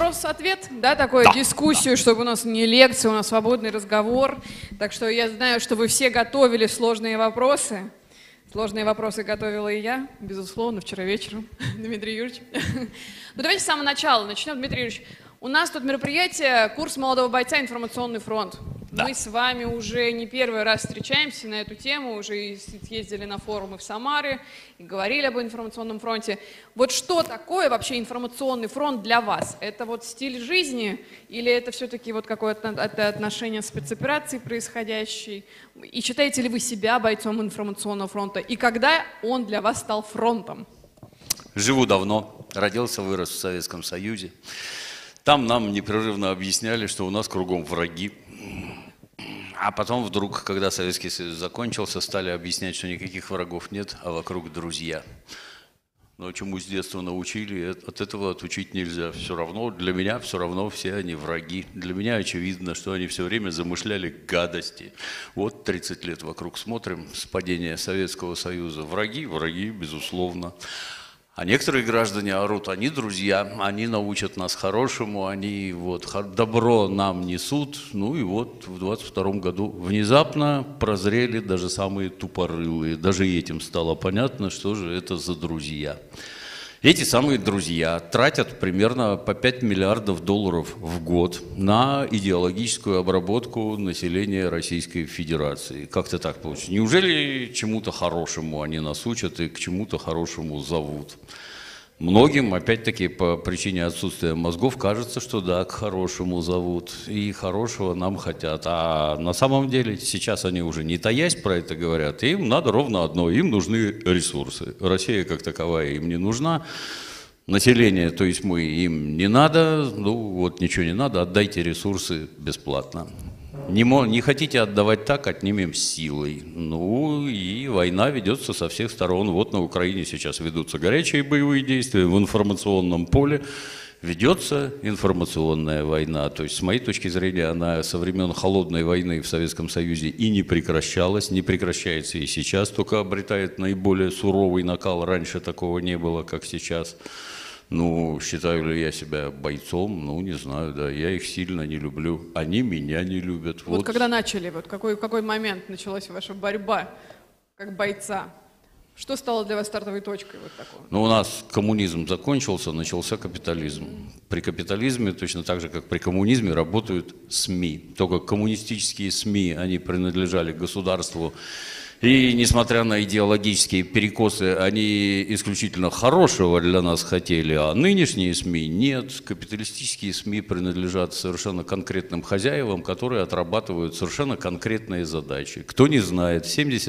вопрос-ответ, да, такую дискуссию, чтобы у нас не лекция, у нас свободный разговор. Так что я знаю, что вы все готовили сложные вопросы. Сложные вопросы готовила и я, безусловно, вчера вечером, Дмитрий Юрьевич. Ну давайте с самого начала начнем, Дмитрий Юрьевич. У нас тут мероприятие «Курс молодого бойца. Информационный фронт». Да. Мы с вами уже не первый раз встречаемся на эту тему, уже ездили на форумы в Самаре и говорили об информационном фронте. Вот что такое вообще информационный фронт для вас? Это вот стиль жизни или это все-таки вот какое-то отношение спецоперации происходящей? И считаете ли вы себя бойцом информационного фронта? И когда он для вас стал фронтом? Живу давно, родился, вырос в Советском Союзе. Там нам непрерывно объясняли, что у нас кругом враги. А потом вдруг, когда Советский Союз закончился, стали объяснять, что никаких врагов нет, а вокруг друзья. Но чему с детства научили, от этого отучить нельзя. Все равно, для меня все равно все они враги. Для меня очевидно, что они все время замышляли гадости. Вот 30 лет вокруг смотрим с падения Советского Союза. Враги, враги, безусловно. А некоторые граждане орут, они друзья, они научат нас хорошему, они вот добро нам несут. Ну и вот в 22 году внезапно прозрели даже самые тупорылые. Даже этим стало понятно, что же это за друзья. Эти самые друзья тратят примерно по 5 миллиардов долларов в год на идеологическую обработку населения Российской Федерации. Как-то так получится. Неужели чему-то хорошему они нас учат и к чему-то хорошему зовут? Многим, опять-таки, по причине отсутствия мозгов, кажется, что да, к хорошему зовут, и хорошего нам хотят. А на самом деле сейчас они уже не таясь про это говорят, им надо ровно одно, им нужны ресурсы. Россия как таковая им не нужна, население, то есть мы, им не надо, ну вот ничего не надо, отдайте ресурсы бесплатно. Не хотите отдавать так, отнимем силой. Ну и война ведется со всех сторон. Вот на Украине сейчас ведутся горячие боевые действия, в информационном поле ведется информационная война. То есть, с моей точки зрения, она со времен холодной войны в Советском Союзе и не прекращалась, не прекращается и сейчас, только обретает наиболее суровый накал. Раньше такого не было, как сейчас. Ну, считаю ли я себя бойцом? Ну, не знаю, да. Я их сильно не люблю. Они меня не любят. Вот когда начали, вот какой момент началась ваша борьба как бойца? Что стало для вас стартовой точкой вот такой? Ну, у нас коммунизм закончился, начался капитализм. При капитализме, точно так же, как при коммунизме, работают СМИ. Только коммунистические СМИ, они принадлежали государству. И, несмотря на идеологические перекосы, они исключительно хорошего для нас хотели, а нынешние СМИ нет. Капиталистические СМИ принадлежат совершенно конкретным хозяевам, которые отрабатывают совершенно конкретные задачи. Кто не знает,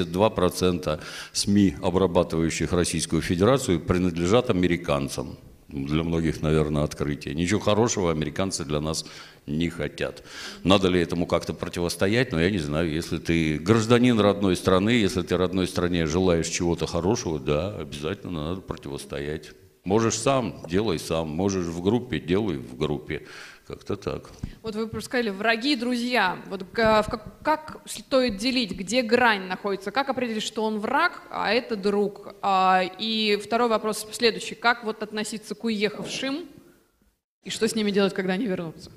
72% СМИ, обрабатывающих Российскую Федерацию, принадлежат американцам. Для многих, наверное, открытие. Ничего хорошего американцы для нас не хотят. Надо ли этому как-то противостоять? Но я не знаю, если ты гражданин родной страны, если ты родной стране желаешь чего-то хорошего, да, обязательно надо противостоять. Можешь сам, делай сам. Можешь в группе, делай в группе. Как-то так. Вот вы сказали, враги и друзья. Вот как стоит делить, где грань находится? Как определить, что он враг, а это друг? И второй вопрос следующий. Как вот относиться к уехавшим? И что с ними делать, когда они вернутся?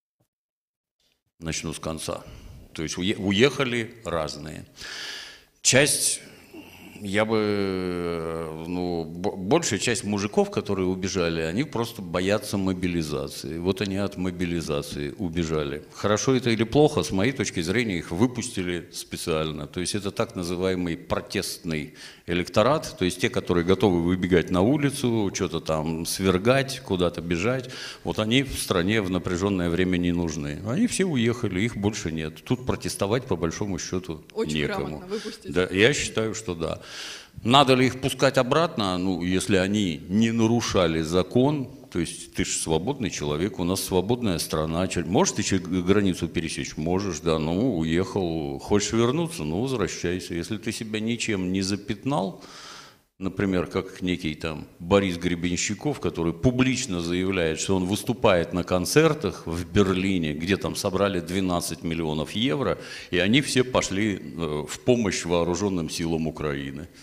Начну с конца. То есть уехали разные. Часть... Я бы, ну, большая часть мужиков, которые убежали, они просто боятся мобилизации. Вот они от мобилизации убежали. Хорошо это или плохо, с моей точки зрения, их выпустили специально. То есть это так называемый протестный электорат, то есть те, которые готовы выбегать на улицу, что-то там свергать, куда-то бежать. Вот они в стране в напряженное время не нужны. Они все уехали, их больше нет. Тут протестовать по большому счету очень некому. Грамотно выпустить. Да, я считаю, что да. Надо ли их пускать обратно? Ну, если они не нарушали закон, то есть ты же свободный человек, у нас свободная страна. Можешь ты границу пересечь? Можешь, да, ну, уехал. Хочешь вернуться? Ну, возвращайся. Если ты себя ничем не запятнал, например, как некий там Борис Гребенщиков, который публично заявляет, что он выступает на концертах в Берлине, где там собрали 12 миллионов евро, и они все пошли в помощь вооруженным силам Украины.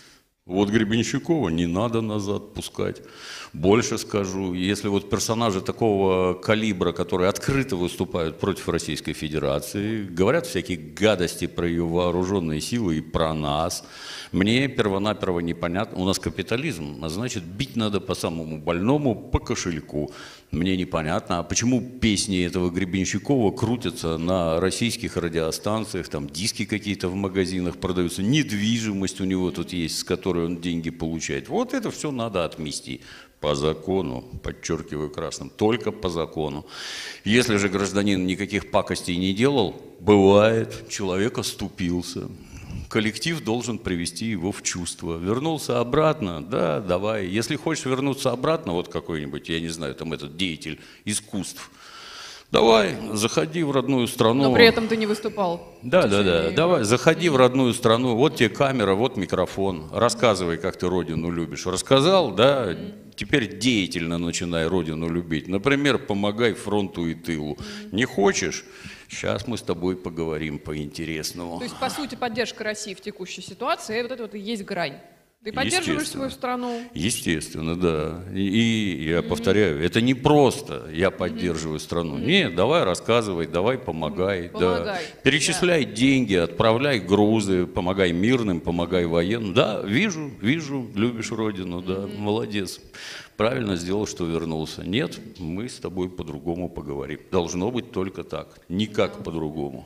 Вот Гребенщикова не надо назад пускать. Больше скажу, если вот персонажи такого калибра, которые открыто выступают против Российской Федерации, говорят всякие гадости про ее вооруженные силы и про нас, мне первонаперво непонятно, у нас капитализм, а значит бить надо по самому больному, по кошельку. Мне непонятно, а почему песни этого Гребенщикова крутятся на российских радиостанциях, там диски какие-то в магазинах продаются, недвижимость у него тут есть, с которой он деньги получает. Вот это все надо отмести. По закону, подчеркиваю красным, только по закону. Если же гражданин никаких пакостей не делал, бывает, человек оступился. Коллектив должен привести его в чувство. Вернулся обратно, да, давай. Если хочешь вернуться обратно, вот какой-нибудь, я не знаю, там этот деятель искусств, давай, заходи в родную страну. Но при этом ты не выступал. Да, давай, заходи в родную страну, вот тебе камера, вот микрофон, рассказывай, как ты родину любишь. Рассказал, да, теперь деятельно начинай родину любить. Например, помогай фронту и тылу. Не хочешь? Сейчас мы с тобой поговорим по-интересному. То есть, по сути, поддержка России в текущей ситуации, вот это вот и есть грань. Ты поддерживаешь свою страну? Естественно, да. И я повторяю, это не просто я поддерживаю страну. Нет, давай рассказывай, давай помогай. Да. Перечисляй деньги, отправляй грузы, помогай мирным, помогай военным. Да, вижу, любишь родину, да, молодец. Правильно сделал, что вернулся. Нет, мы с тобой по-другому поговорим. Должно быть только так, никак по-другому.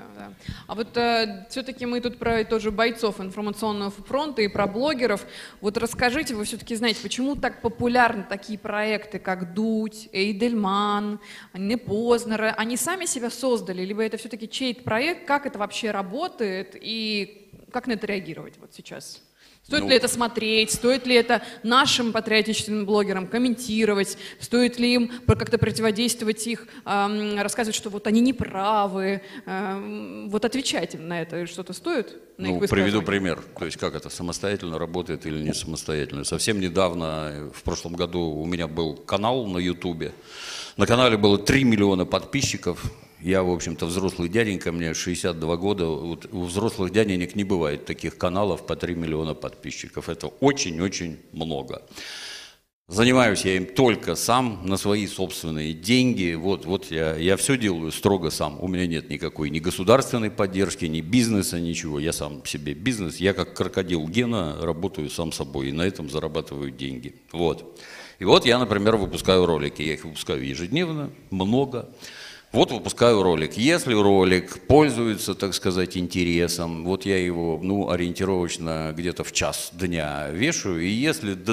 А вот все-таки мы тут про тоже бойцов информационного фронта и про блогеров. Вот расскажите, вы все-таки знаете, почему так популярны такие проекты, как Дудь, Эйдельман, не Познер? Они сами себя создали, либо это все-таки чей-то проект? Как это вообще работает и как на это реагировать вот сейчас? Стоит ли это смотреть, стоит ли это нашим патриотическим блогерам комментировать, стоит ли им как-то противодействовать их, рассказывать, что вот они неправы, вот отвечать им на это что-то стоит? Приведу пример, то есть как это, самостоятельно работает или не самостоятельно. Совсем недавно, в прошлом году, у меня был канал на Ютубе, на канале было 3 миллиона подписчиков. Я, в общем-то, взрослый дяденька, мне 62 года. Вот у взрослых дяденек не бывает таких каналов по 3 миллиона подписчиков. Это очень-очень много. Занимаюсь я им только сам, на свои собственные деньги. Вот я все делаю строго сам. У меня нет никакой ни государственной поддержки, ни бизнеса, ничего. Я сам себе бизнес. Я как крокодил Гена работаю сам собой и на этом зарабатываю деньги. Вот. И вот я, например, выпускаю ролики. Я их выпускаю ежедневно, много. Вот выпускаю ролик. Если ролик пользуется, так сказать, интересом, вот я его, ориентировочно где-то в час дня вешаю, и если до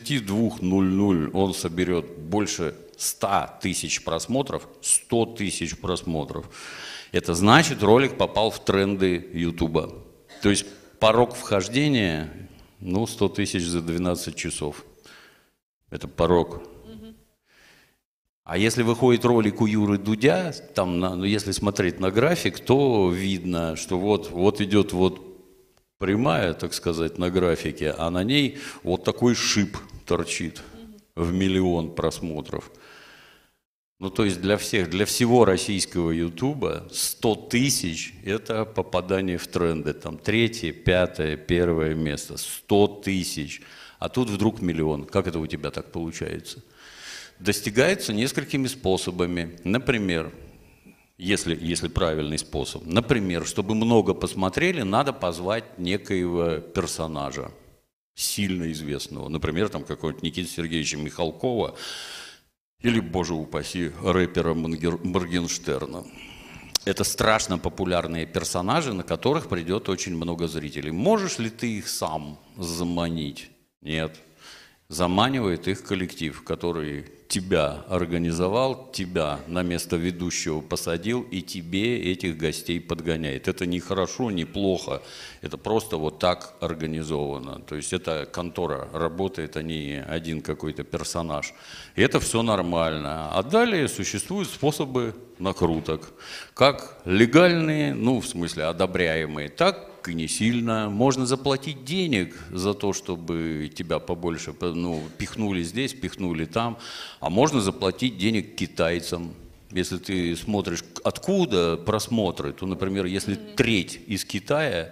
22:00 он соберет больше 100 тысяч просмотров, 100 тысяч просмотров, это значит, ролик попал в тренды Ютуба. То есть порог вхождения, 100 тысяч за 12 часов. Это порог. А если выходит ролик у Юры Дудя, там, если смотреть на график, то видно, что вот идет прямая, так сказать, на графике, а на ней вот такой шип торчит в 1 миллион просмотров. То есть для всего российского Ютуба 100 тысяч – это попадание в тренды. Там 3-е, 5-е, 1-е место. 100 тысяч. А тут вдруг 1 миллион. Как это у тебя так получается? Достигается несколькими способами. Например, если правильный способ. Например, чтобы много посмотрели, надо позвать некоего персонажа, сильно известного. Например, там какого-нибудь Никиты Сергеевича Михалкова или, боже упаси, рэпера Моргенштерна. Это страшно популярные персонажи, на которых придет очень много зрителей. Можешь ли ты их сам заманить? Нет. Заманивает их коллектив, который тебя организовал, тебя на место ведущего посадил и тебе этих гостей подгоняет. Это не хорошо, не плохо, это просто вот так организовано. То есть это контора работает, а не один какой-то персонаж. И это все нормально. А далее существуют способы накруток. Как легальные, в смысле одобряемые, так и не сильно. Можно заплатить денег за то, чтобы тебя побольше пихнули здесь, пихнули там. А можно заплатить денег китайцам. Если ты смотришь, откуда просмотры, то, например, если треть из Китая,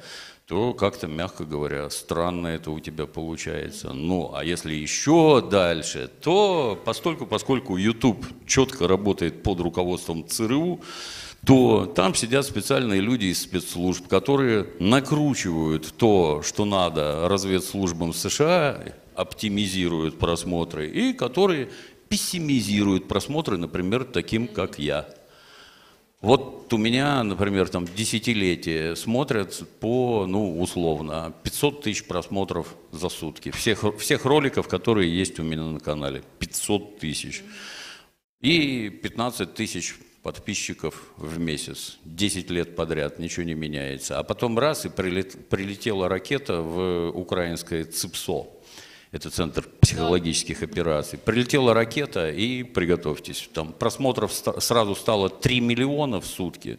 то как-то, мягко говоря, странно это у тебя получается. Ну, а если еще дальше, то поскольку YouTube четко работает под руководством ЦРУ, то там сидят специальные люди из спецслужб, которые накручивают то, что надо разведслужбам США, оптимизируют просмотры, и которые пессимизируют просмотры, например, таким, как я. Вот у меня, например, там десятилетие смотрят по, ну, условно, 500 тысяч просмотров за сутки. Всех роликов, которые есть у меня на канале. 500 тысяч. И 15 тысяч подписчиков в месяц. 10 лет подряд, ничего не меняется. А потом раз, и прилетела ракета в украинское ЦИПСО. Это Центр психологических операций. Прилетела ракета, и приготовьтесь. Там просмотров сразу стало 3 миллиона в сутки.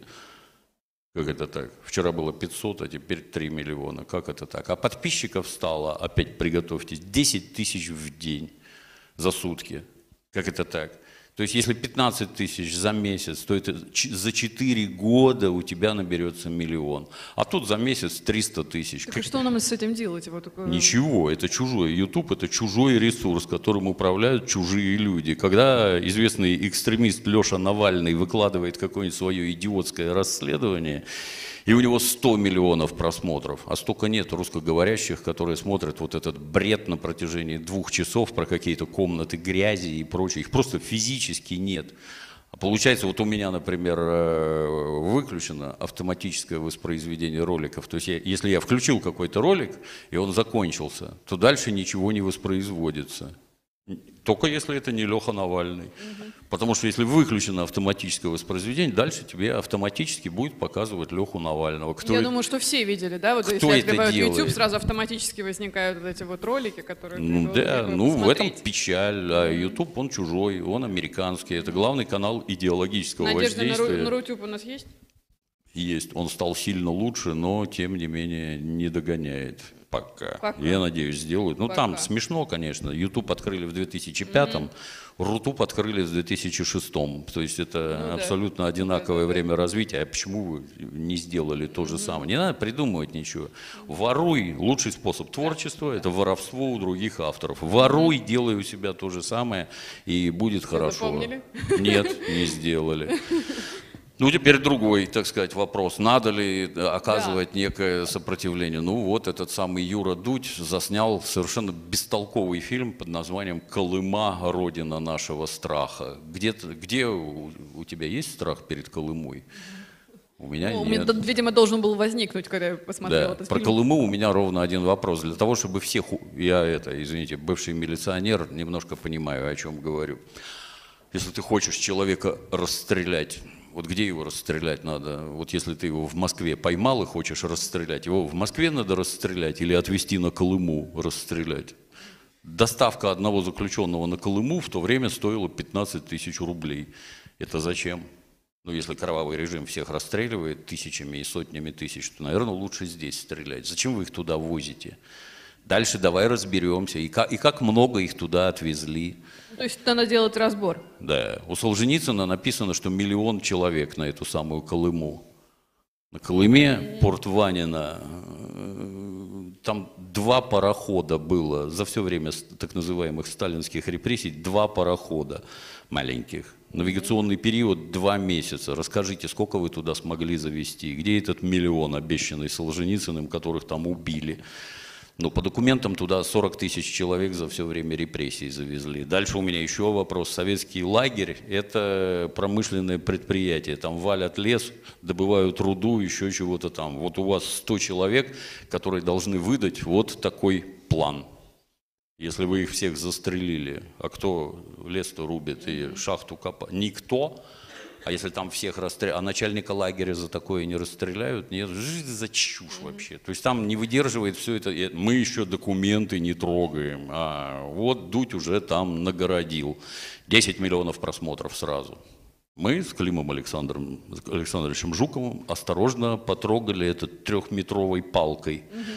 Как это так? Вчера было 500, а теперь 3 миллиона. Как это так? А подписчиков стало, опять приготовьтесь, 10 тысяч в день за сутки. Как это так? То есть если 15 тысяч за месяц, то это за 4 года у тебя наберется миллион. А тут за месяц 300 тысяч. Так что нам с этим делать? Вот такое... Ничего, это чужой. YouTube – это чужой ресурс, которым управляют чужие люди. Когда известный экстремист Леша Навальный выкладывает какое-нибудь свое идиотское расследование, и у него 100 миллионов просмотров, а столько нет русскоговорящих, которые смотрят вот этот бред на протяжении 2 часов про какие-то комнаты грязи и прочее. Их просто физически нет. А получается, вот у меня, например, выключено автоматическое воспроизведение роликов. То есть если я включил какой-то ролик, и он закончился, то дальше ничего не воспроизводится. Только если это не Леха Навальный. Потому что если выключено автоматическое воспроизведение, дальше тебе автоматически будет показывать Леху Навального. Я думаю, что все видели, да? Вот если открывают YouTube, сразу автоматически возникают вот эти вот ролики, которые... Ну да, ну в этом печаль. А YouTube, он чужой, он американский. Это главный канал идеологического воздействия. Надежда на Рутюб у нас есть? Есть. Он стал сильно лучше, но тем не менее не догоняет. Пока. Я надеюсь, сделают. Ну, там смешно, конечно. YouTube открыли в 2005-м, Рутуб открыли в 2006-м. То есть это абсолютно одинаковое время развития. А почему вы не сделали то же самое? Не надо придумывать ничего. Воруй. Лучший способ творчества – это воровство у других авторов. Воруй, делай у себя то же самое, и будет хорошо. Запомнили? Нет, не сделали. Ну, теперь другой, так сказать, вопрос. Надо ли оказывать некое сопротивление? Ну, вот этот самый Юра Дудь заснял совершенно бестолковый фильм под названием «Колыма. Родина нашего страха». Где у тебя есть страх перед Колымой? У меня нет. Видимо, должен был возникнуть, когда я посмотрел этот фильм. Про Колыму у меня ровно один вопрос. Для того, чтобы всех... извините, бывший милиционер, немножко понимаю, о чем говорю. Если ты хочешь человека расстрелять... Вот где его расстрелять надо? Вот если ты его в Москве поймал и хочешь расстрелять, его в Москве надо расстрелять или отвезти на Колыму расстрелять? Доставка одного заключенного на Колыму в то время стоила 15 тысяч рублей. Это зачем? Ну, если кровавый режим всех расстреливает тысячами и сотнями тысяч, то, наверное, лучше здесь стрелять. Зачем вы их туда возите? Дальше давай разберемся. И как много их туда отвезли. То есть надо делать разбор. Да. У Солженицына написано, что 1 миллион человек на эту самую Колыму. На Колыме, порт Ванина, там 2 парохода было за все время так называемых сталинских репрессий, 2 парохода маленьких. Навигационный период 2 месяца. Расскажите, сколько вы туда смогли завести? Где этот 1 миллион, обещанный Солженицыным, которых там убили? Ну, по документам туда 40 тысяч человек за все время репрессий завезли. Дальше у меня еще вопрос. Советский лагерь – это промышленное предприятие. Там валят лес, добывают руду, еще чего-то там. Вот у вас 100 человек, которые должны выдать вот такой план. Если вы их всех застрелили, а кто лес-то рубит и шахту копает? Никто. А если там всех расстреляют, а начальника лагеря за такое не расстреляют? Нет, за чушь вообще. То есть там не выдерживает все это. Мы еще документы не трогаем. А вот Дудь уже там нагородил. 10 миллионов просмотров сразу. Мы с Климом Александровичем Жуковым осторожно потрогали это 3-метровой палкой.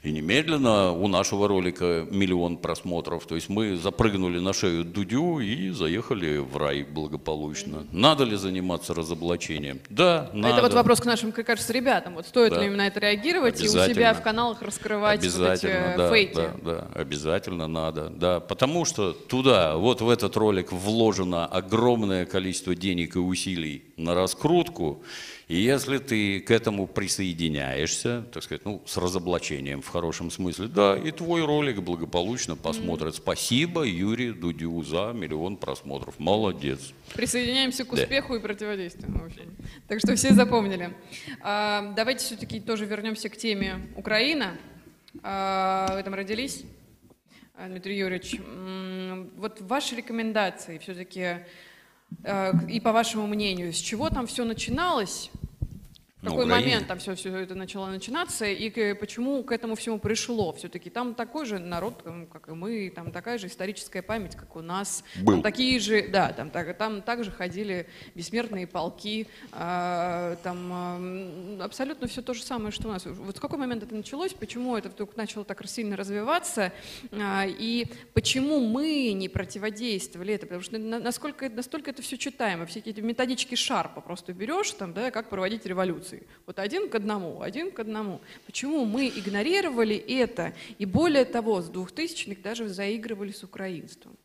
И немедленно у нашего ролика 1 миллион просмотров. То есть мы запрыгнули на шею Дудю и заехали в рай благополучно. Надо ли заниматься разоблачением? Да, надо. Это вот вопрос к нашим, как кажется, ребятам. Вот стоит ли именно это реагировать и у себя в каналах раскрывать вот эти фейки? Да, обязательно надо. Да, потому что туда, вот в этот ролик вложено огромное количество денег и усилий на раскрутку. И если ты к этому присоединяешься, так сказать, ну, с разоблачением в хорошем смысле, да, и твой ролик благополучно посмотрят. Спасибо Юрию Дудю за 1 миллион просмотров. Молодец. Присоединяемся к успеху и противодействию. В общем. Так что все запомнили. Давайте все-таки тоже вернемся к теме Украина. Вы там родились, Дмитрий Юрьевич. Вот ваши рекомендации все-таки... И по вашему мнению, с чего там все начиналось? В какой момент там все это начало начинаться и почему к этому всему пришло? Все-таки там такой же народ, как и мы, там такая же историческая память, как у нас. Там такие же, да, там также ходили бессмертные полки, там абсолютно все то же самое, что у нас. Вот в какой момент это началось, почему это вдруг начало так сильно развиваться и почему мы не противодействовали это? Потому что настолько это все читаемо, все эти методички Шарпа просто берешь, там, да, как проводить революцию. Вот один к одному. Почему мы игнорировали это и более того, с 2000-х даже заигрывали с украинством?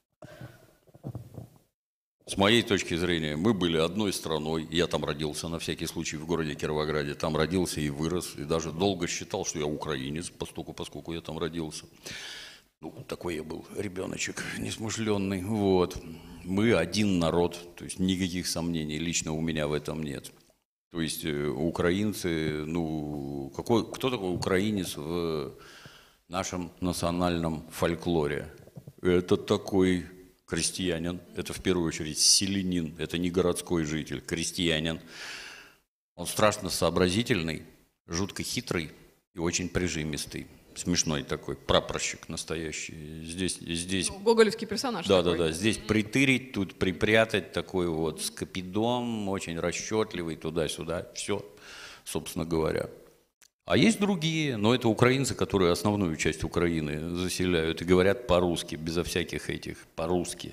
С моей точки зрения, мы были одной страной. Я там родился, на всякий случай, в городе Кировограде. Там родился и вырос, и даже долго считал, что я украинец, поскольку я там родился. Ну, такой я был ребеночек несмышленный. Вот. Мы один народ, то есть никаких сомнений лично у меня в этом нет. То есть украинцы, ну, кто такой украинец в нашем национальном фольклоре? Это такой крестьянин, это в первую очередь селянин, это не городской житель, крестьянин. Он страшно сообразительный, жутко хитрый и очень прижимистый. Смешной такой, прапорщик настоящий. Здесь гоголевский персонаж. Да. Здесь притырить, тут припрятать, такой вот скопидом, очень расчетливый, туда-сюда. Все, собственно говоря. А есть другие, но это украинцы, которые основную часть Украины заселяют и говорят по-русски, безо всяких этих, по-русски.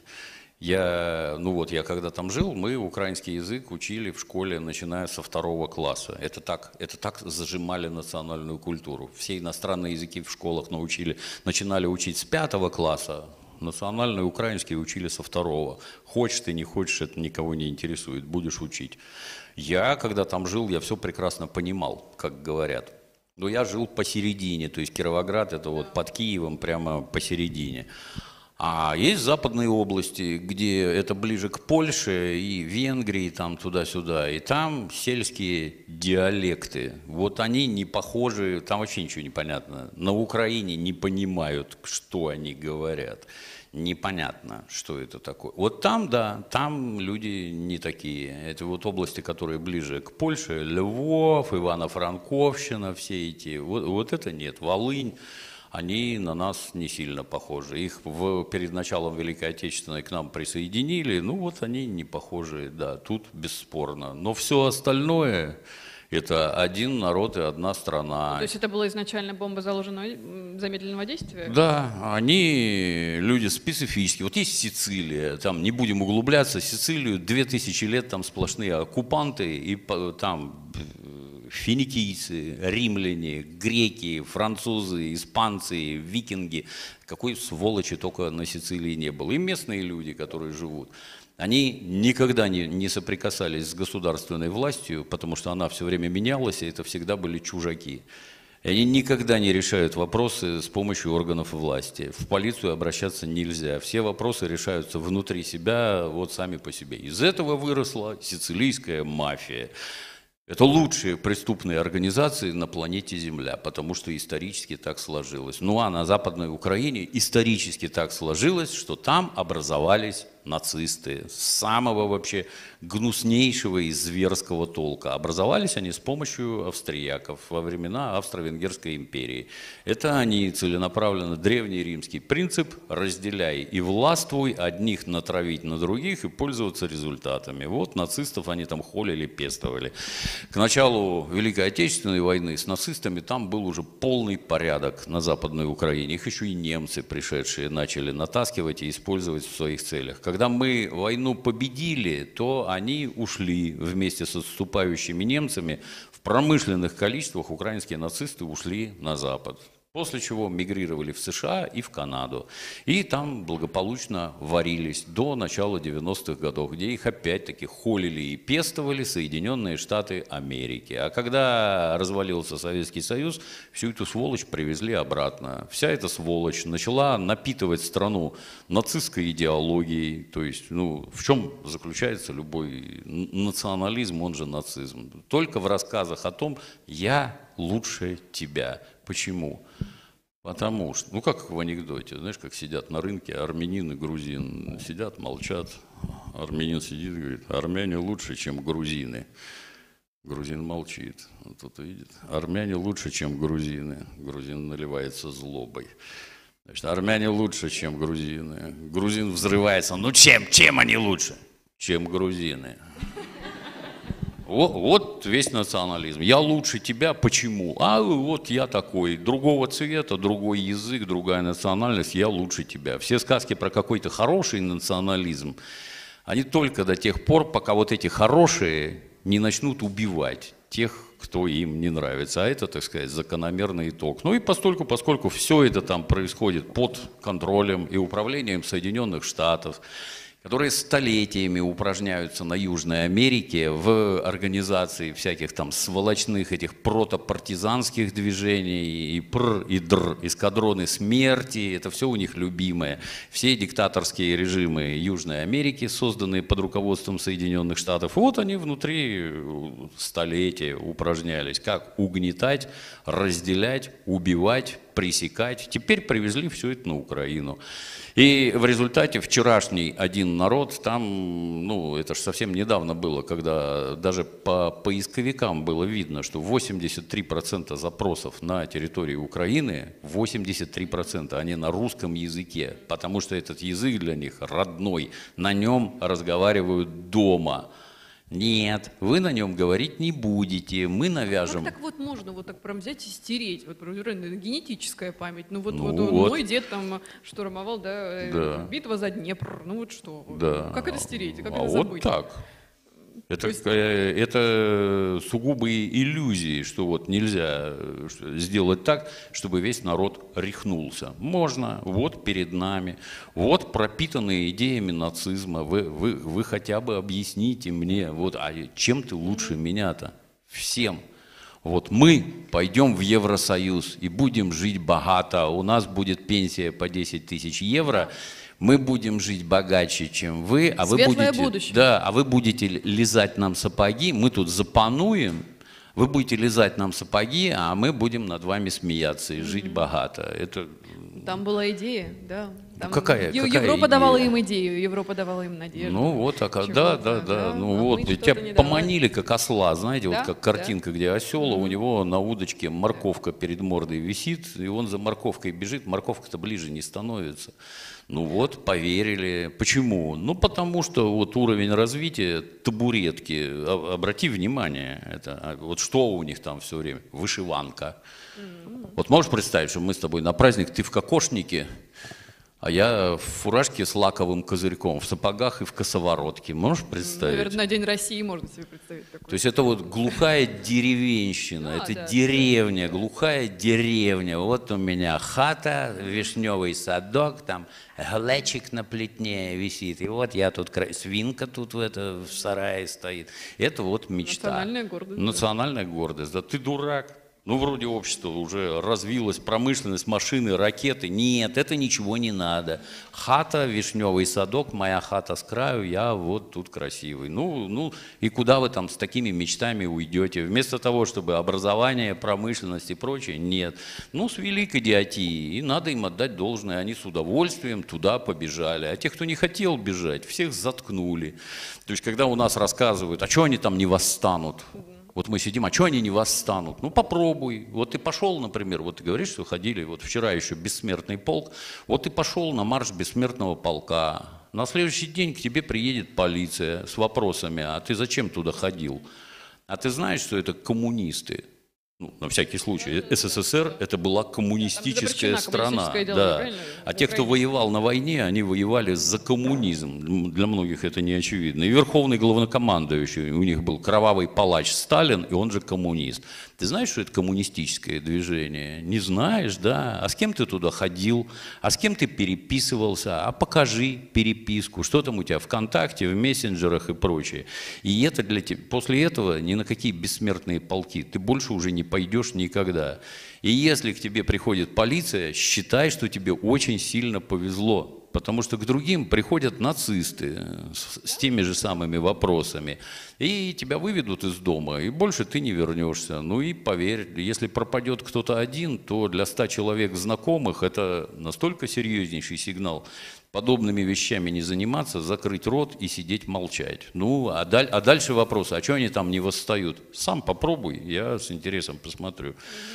Я когда там жил, мы украинский язык учили в школе, начиная со 2 класса. Это так зажимали национальную культуру. Все иностранные языки в школах начинали учить с 5 класса, национальные украинские учили со 2. Хочешь ты, не хочешь, это никого не интересует, будешь учить. Я, когда там жил, я все прекрасно понимал, как говорят. Но я жил посередине, то есть Кировоград это вот под Киевом прямо посередине. А есть западные области, где это ближе к Польше и Венгрии, там туда-сюда, и там сельские диалекты. Вот они не похожи, там вообще ничего не понятно. На Украине не понимают, что они говорят. Непонятно, что это такое. Вот там, да, там люди не такие. Это вот области, которые ближе к Польше, Львов, Ивано-Франковщина, все эти. Вот это нет, Волынь. Они на нас не сильно похожи. Их перед началом Великой Отечественной к нам присоединили, ну вот они не похожи, да, тут бесспорно. Но все остальное – это один народ и одна страна. То есть это была изначально бомба замедленного действия? Да, они люди специфические. Вот есть Сицилия, там не будем углубляться, Сицилию 2000 лет там сплошные оккупанты, и там финикийцы, римляне, греки, французы, испанцы, викинги. Какой сволочи только на Сицилии не было. И местные люди, которые живут. Они никогда не соприкасались с государственной властью, потому что она все время менялась, и это всегда были чужаки. И они никогда не решают вопросы с помощью органов власти. В полицию обращаться нельзя. Все вопросы решаются внутри себя, вот сами по себе. Из этого выросла сицилийская мафия. Это лучшие преступные организации на планете Земля, потому что исторически так сложилось. Ну а на Западной Украине исторически так сложилось, что там образовались нацисты, самого вообще гнуснейшего и зверского толка. Образовались они с помощью австрияков во времена Австро-Венгерской империи. Это они целенаправленно древний римский принцип «разделяй и властвуй, одних натравить на других и пользоваться результатами». Вот нацистов они там холили, пестовали. К началу Великой Отечественной войны с нацистами там был уже полный порядок на Западной Украине. Их еще и немцы, пришедшие, начали натаскивать и использовать в своих целях. Когда мы войну победили, то они ушли вместе с отступающими немцами. В промышленных количествах украинские нацисты ушли на Запад. После чего мигрировали в США и в Канаду. И там благополучно варились до начала 90-х годов, где их опять-таки холили и пестовали Соединенные Штаты Америки. А когда развалился Советский Союз, всю эту сволочь привезли обратно. Вся эта сволочь начала напитывать страну нацистской идеологией. То есть, в чем заключается любой национализм, он же нацизм? Только в рассказах о том «я лучше тебя». Почему? Потому что, как в анекдоте, знаешь, как сидят на рынке армянин и грузин, сидят, молчат, армянин сидит и говорит, армяне лучше, чем грузины. Грузин молчит, он тут видит, армяне лучше, чем грузины, грузин наливается злобой. Значит, армяне лучше, чем грузины, грузин взрывается, чем они лучше? Чем грузины. Вот весь национализм. Я лучше тебя, почему? А вот я такой, другого цвета, другой язык, другая национальность, я лучше тебя. Все сказки про какой-то хороший национализм, они только до тех пор, пока вот эти хорошие не начнут убивать тех, кто им не нравится. А это, так сказать, закономерный итог. И поскольку все это там происходит под контролем и управлением Соединенных Штатов, которые столетиями упражняются на Южной Америке в организации всяких там сволочных этих протопартизанских движений, и ПР, и ДР, эскадроны смерти, это все у них любимое. Все диктаторские режимы Южной Америки, созданные под руководством Соединенных Штатов, вот они внутри столетия упражнялись, как угнетать, разделять, убивать, пресекать. Теперь привезли все это на Украину. И в результате вчерашний один народ, там, это же совсем недавно было, когда даже по поисковикам было видно, что 83% запросов на территории Украины, 83% они на русском языке, потому что этот язык для них родной, на нем разговаривают дома. Нет, вы на нем говорить не будете, мы навяжем. Как так вот можно вот так прям взять и стереть? Вот генетическая память. Мой дед там штурмовал, битва за Днепр. Что? Да. Как это стереть? Как это забыть? Вот так. Это сугубые иллюзии, что нельзя сделать так, чтобы весь народ рехнулся. Можно, перед нами, пропитанные идеями нацизма, вы хотя бы объясните мне, а чем ты лучше меня-то? Всем. Мы пойдем в Евросоюз и будем жить богато, у нас будет пенсия по 10 тысяч евро, мы будем жить богаче, чем вы, а вы будете лизать нам сапоги, мы тут запануем, вы будете лизать нам сапоги, а мы будем над вами смеяться и жить богато. Там была идея, да. Какая Европа идея? давала им идею, Европа давала им надежду. Тебя поманили как осла, знаете, как картинка, где осел, у него на удочке морковка перед мордой висит, и он за морковкой бежит, морковка-то ближе не становится. Поверили. Почему? Потому что уровень развития табуретки, обрати внимание, что у них там все время? Вышиванка. Можешь представить, что мы с тобой на праздник, ты в кокошнике, а я в фуражке с лаковым козырьком, в сапогах и в косоворотке. Можешь представить? Наверное, на День России можно себе представить такое. То есть это глухая деревенщина, деревня, глухая деревня. Вот у меня хата, вишневый садок, там глечик на плетне висит. И я тут, свинка тут в сарае стоит. Это мечта. Национальная гордость. Национальная гордость. Да ты дурак. Ну, вроде общество уже развилось, промышленность, машины, ракеты. Нет, это ничего не надо. Хата, вишневый садок, моя хата с краю, я вот тут красивый. Ну, и куда вы там с такими мечтами уйдете? Вместо того, чтобы образование, промышленность и прочее, нет. Ну, свели к идиотии, и надо им отдать должное. Они с удовольствием туда побежали. А тех, кто не хотел бежать, всех заткнули. То есть, когда у нас рассказывают, а что они там не восстанут? Вот мы сидим, а что они не восстанут? Ну, попробуй. Вот ты пошел, например, вот ты говоришь, что ходили, вот вчера еще бессмертный полк, вот ты пошел на марш бессмертного полка. На следующий день к тебе приедет полиция с вопросами, а ты зачем туда ходил? А ты знаешь, что это коммунисты? Ну, на всякий случай, СССР это была коммунистическая страна. Да. А те, кто воевал на войне, они воевали за коммунизм. Для многих это не очевидно. И верховный главнокомандующий, у них был кровавый палач Сталин, и он же коммунист. Ты знаешь, что это коммунистическое движение? Не знаешь, да? А с кем ты туда ходил? А с кем ты переписывался? А покажи переписку. Что там у тебя ВКонтакте, в мессенджерах и прочее. И это для тебя. После этого ни на какие бессмертные полки ты больше уже не пойдешь никогда. И если к тебе приходит полиция, считай, что тебе очень сильно повезло. Потому что к другим приходят нацисты с теми же самыми вопросами. И тебя выведут из дома, и больше ты не вернешься. Ну и поверь, если пропадет кто-то один, то для 100 человек знакомых это настолько серьезнейший сигнал. Подобными вещами не заниматься, закрыть рот и сидеть молчать. Ну, а дальше вопрос, а что они там не восстают? Сам попробуй, я с интересом посмотрю.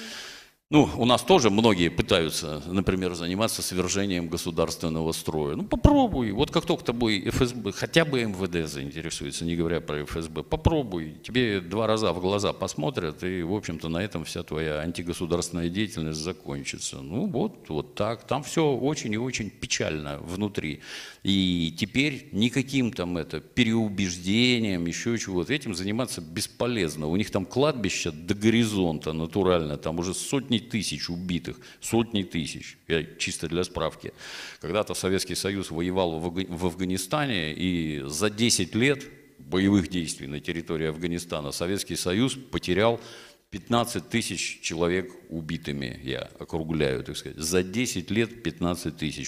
Ну, у нас тоже многие пытаются, например, заниматься свержением государственного строя. Ну, попробуй. Вот как только тобой ФСБ, хотя бы МВД заинтересуется, не говоря про ФСБ, попробуй. Тебе 2 раза в глаза посмотрят, и, в общем-то, на этом вся твоя антигосударственная деятельность закончится. Ну, вот так. Там все очень и очень печально внутри. И теперь никаким там переубеждением, еще чего-то, этим заниматься бесполезно. У них там кладбище до горизонта натурально, там уже сотни тысяч убитых, сотни тысяч. Я чисто для справки. Когда-то Советский Союз воевал в Афганистане, и за 10 лет боевых действий на территории Афганистана Советский Союз потерял 15 тысяч человек убитыми, я округляю, так сказать. За 10 лет 15 тысяч,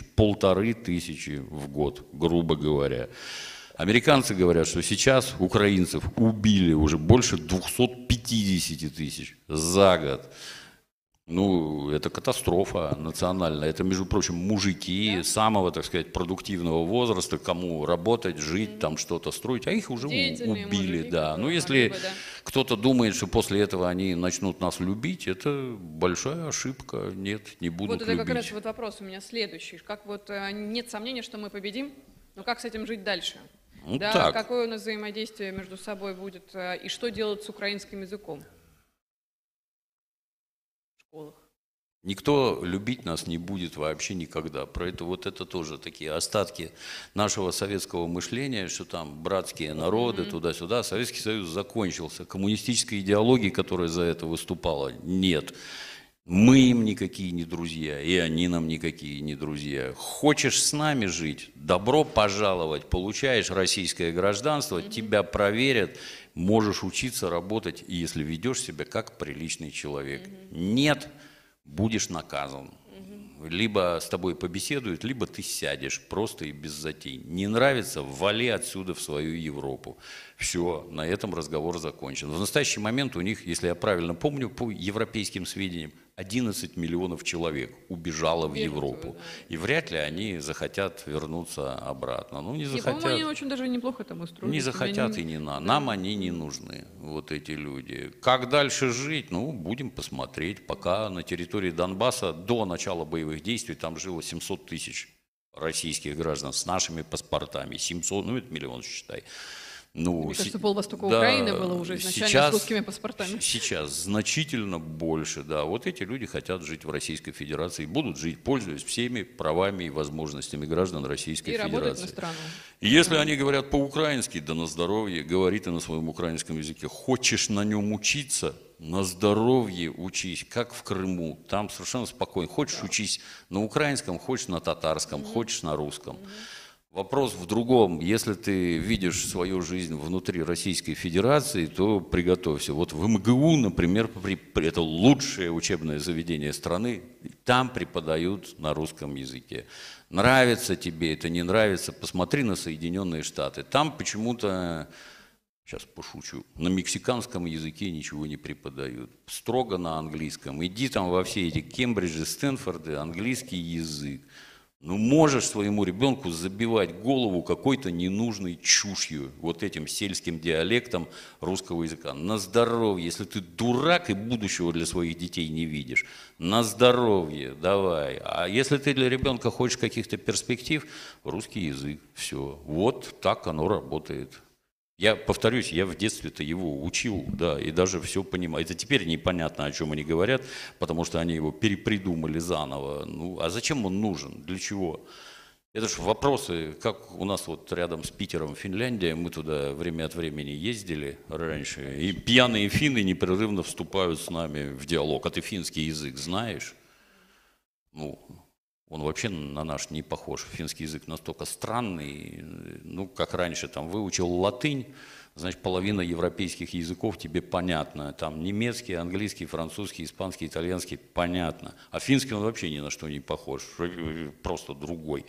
1500 в год, грубо говоря. Американцы говорят, что сейчас украинцев убили уже больше 250 тысяч за год. Ну, это катастрофа национальная. Это, между прочим, мужики самого, так сказать, продуктивного возраста, кому работать, жить, там что-то строить, а их уже убили, мужики, да. Ну, если кто-то думает, что после этого они начнут нас любить, это большая ошибка. Нет, не будут любить. Вот это как раз вот вопрос у меня следующий. Как вот нет сомнения, что мы победим, но как с этим жить дальше? Ну, да, так. Какое у нас взаимодействие между собой будет и что делать с украинским языком? Никто любить нас не будет вообще никогда. Про это вот это тоже такие остатки нашего советского мышления, что там братские народы, туда-сюда. Советский Союз закончился. Коммунистической идеологии, которая за это выступала, нет. Мы им никакие не друзья, и они нам никакие не друзья. Хочешь с нами жить? Добро пожаловать. Получаешь российское гражданство, тебя проверят, можешь учиться, работать, и если ведешь себя как приличный человек. Нет, будешь наказан. Либо с тобой побеседуют, либо ты сядешь просто и без затей. Не нравится, вали отсюда в свою Европу. Все, на этом разговор закончен. В настоящий момент у них, если я правильно помню, по европейским сведениям, 11 миллионов человек убежало в Европу. И вряд ли они захотят вернуться обратно. Ну, не захотят. По-моему, они очень даже неплохо там устроились. Не захотят и не надо. Нам они не нужны, вот эти люди. Как дальше жить? Ну, будем посмотреть. Пока на территории Донбасса до начала боевых действий там жило 700 тысяч российских граждан с нашими паспортами. 700, ну, это миллион, считай. Ну, мне кажется, полвостока Украины было уже изначально с русскими паспортами. Сейчас значительно больше, да. Вот эти люди хотят жить в Российской Федерации, будут жить, пользуясь всеми правами и возможностями граждан Российской Федерации. Работать на страну. И если они говорят по-украински, да на здоровье, говори ты на своем украинском языке. Хочешь на нем учиться? На здоровье учись, как в Крыму. Там совершенно спокойно. Хочешь учись на украинском, хочешь на татарском, хочешь на русском. Вопрос в другом. Если ты видишь свою жизнь внутри Российской Федерации, то приготовься. Вот в МГУ, например, это лучшее учебное заведение страны, там преподают на русском языке. Нравится тебе это, не нравится, посмотри на Соединенные Штаты. Там почему-то, сейчас пошучу, на мексиканском языке ничего не преподают. Строго на английском. Иди там во все эти Кембриджи, Стэнфорды, английский язык. Ну, можешь своему ребенку забивать голову какой-то ненужной чушью, вот этим сельским диалектом русского языка. На здоровье, если ты дурак и будущего для своих детей не видишь, на здоровье, давай. А если ты для ребенка хочешь каких-то перспектив, русский язык, все. Вот так оно работает. Я повторюсь, я в детстве-то его учил, да, и даже все понимаю. Это теперь непонятно, о чем они говорят, потому что они его перепридумали заново. Ну, а зачем он нужен? Для чего? Это же вопросы, как у нас вот рядом с Питером Финляндия, мы туда время от времени ездили раньше, и пьяные финны непрерывно вступают с нами в диалог. А ты финский язык знаешь? Ну, он вообще на наш не похож. Финский язык настолько странный, ну, как раньше там выучил латынь, значит, половина европейских языков тебе понятно. Там немецкий, английский, французский, испанский, итальянский понятно. А финский он вообще ни на что не похож, просто другой.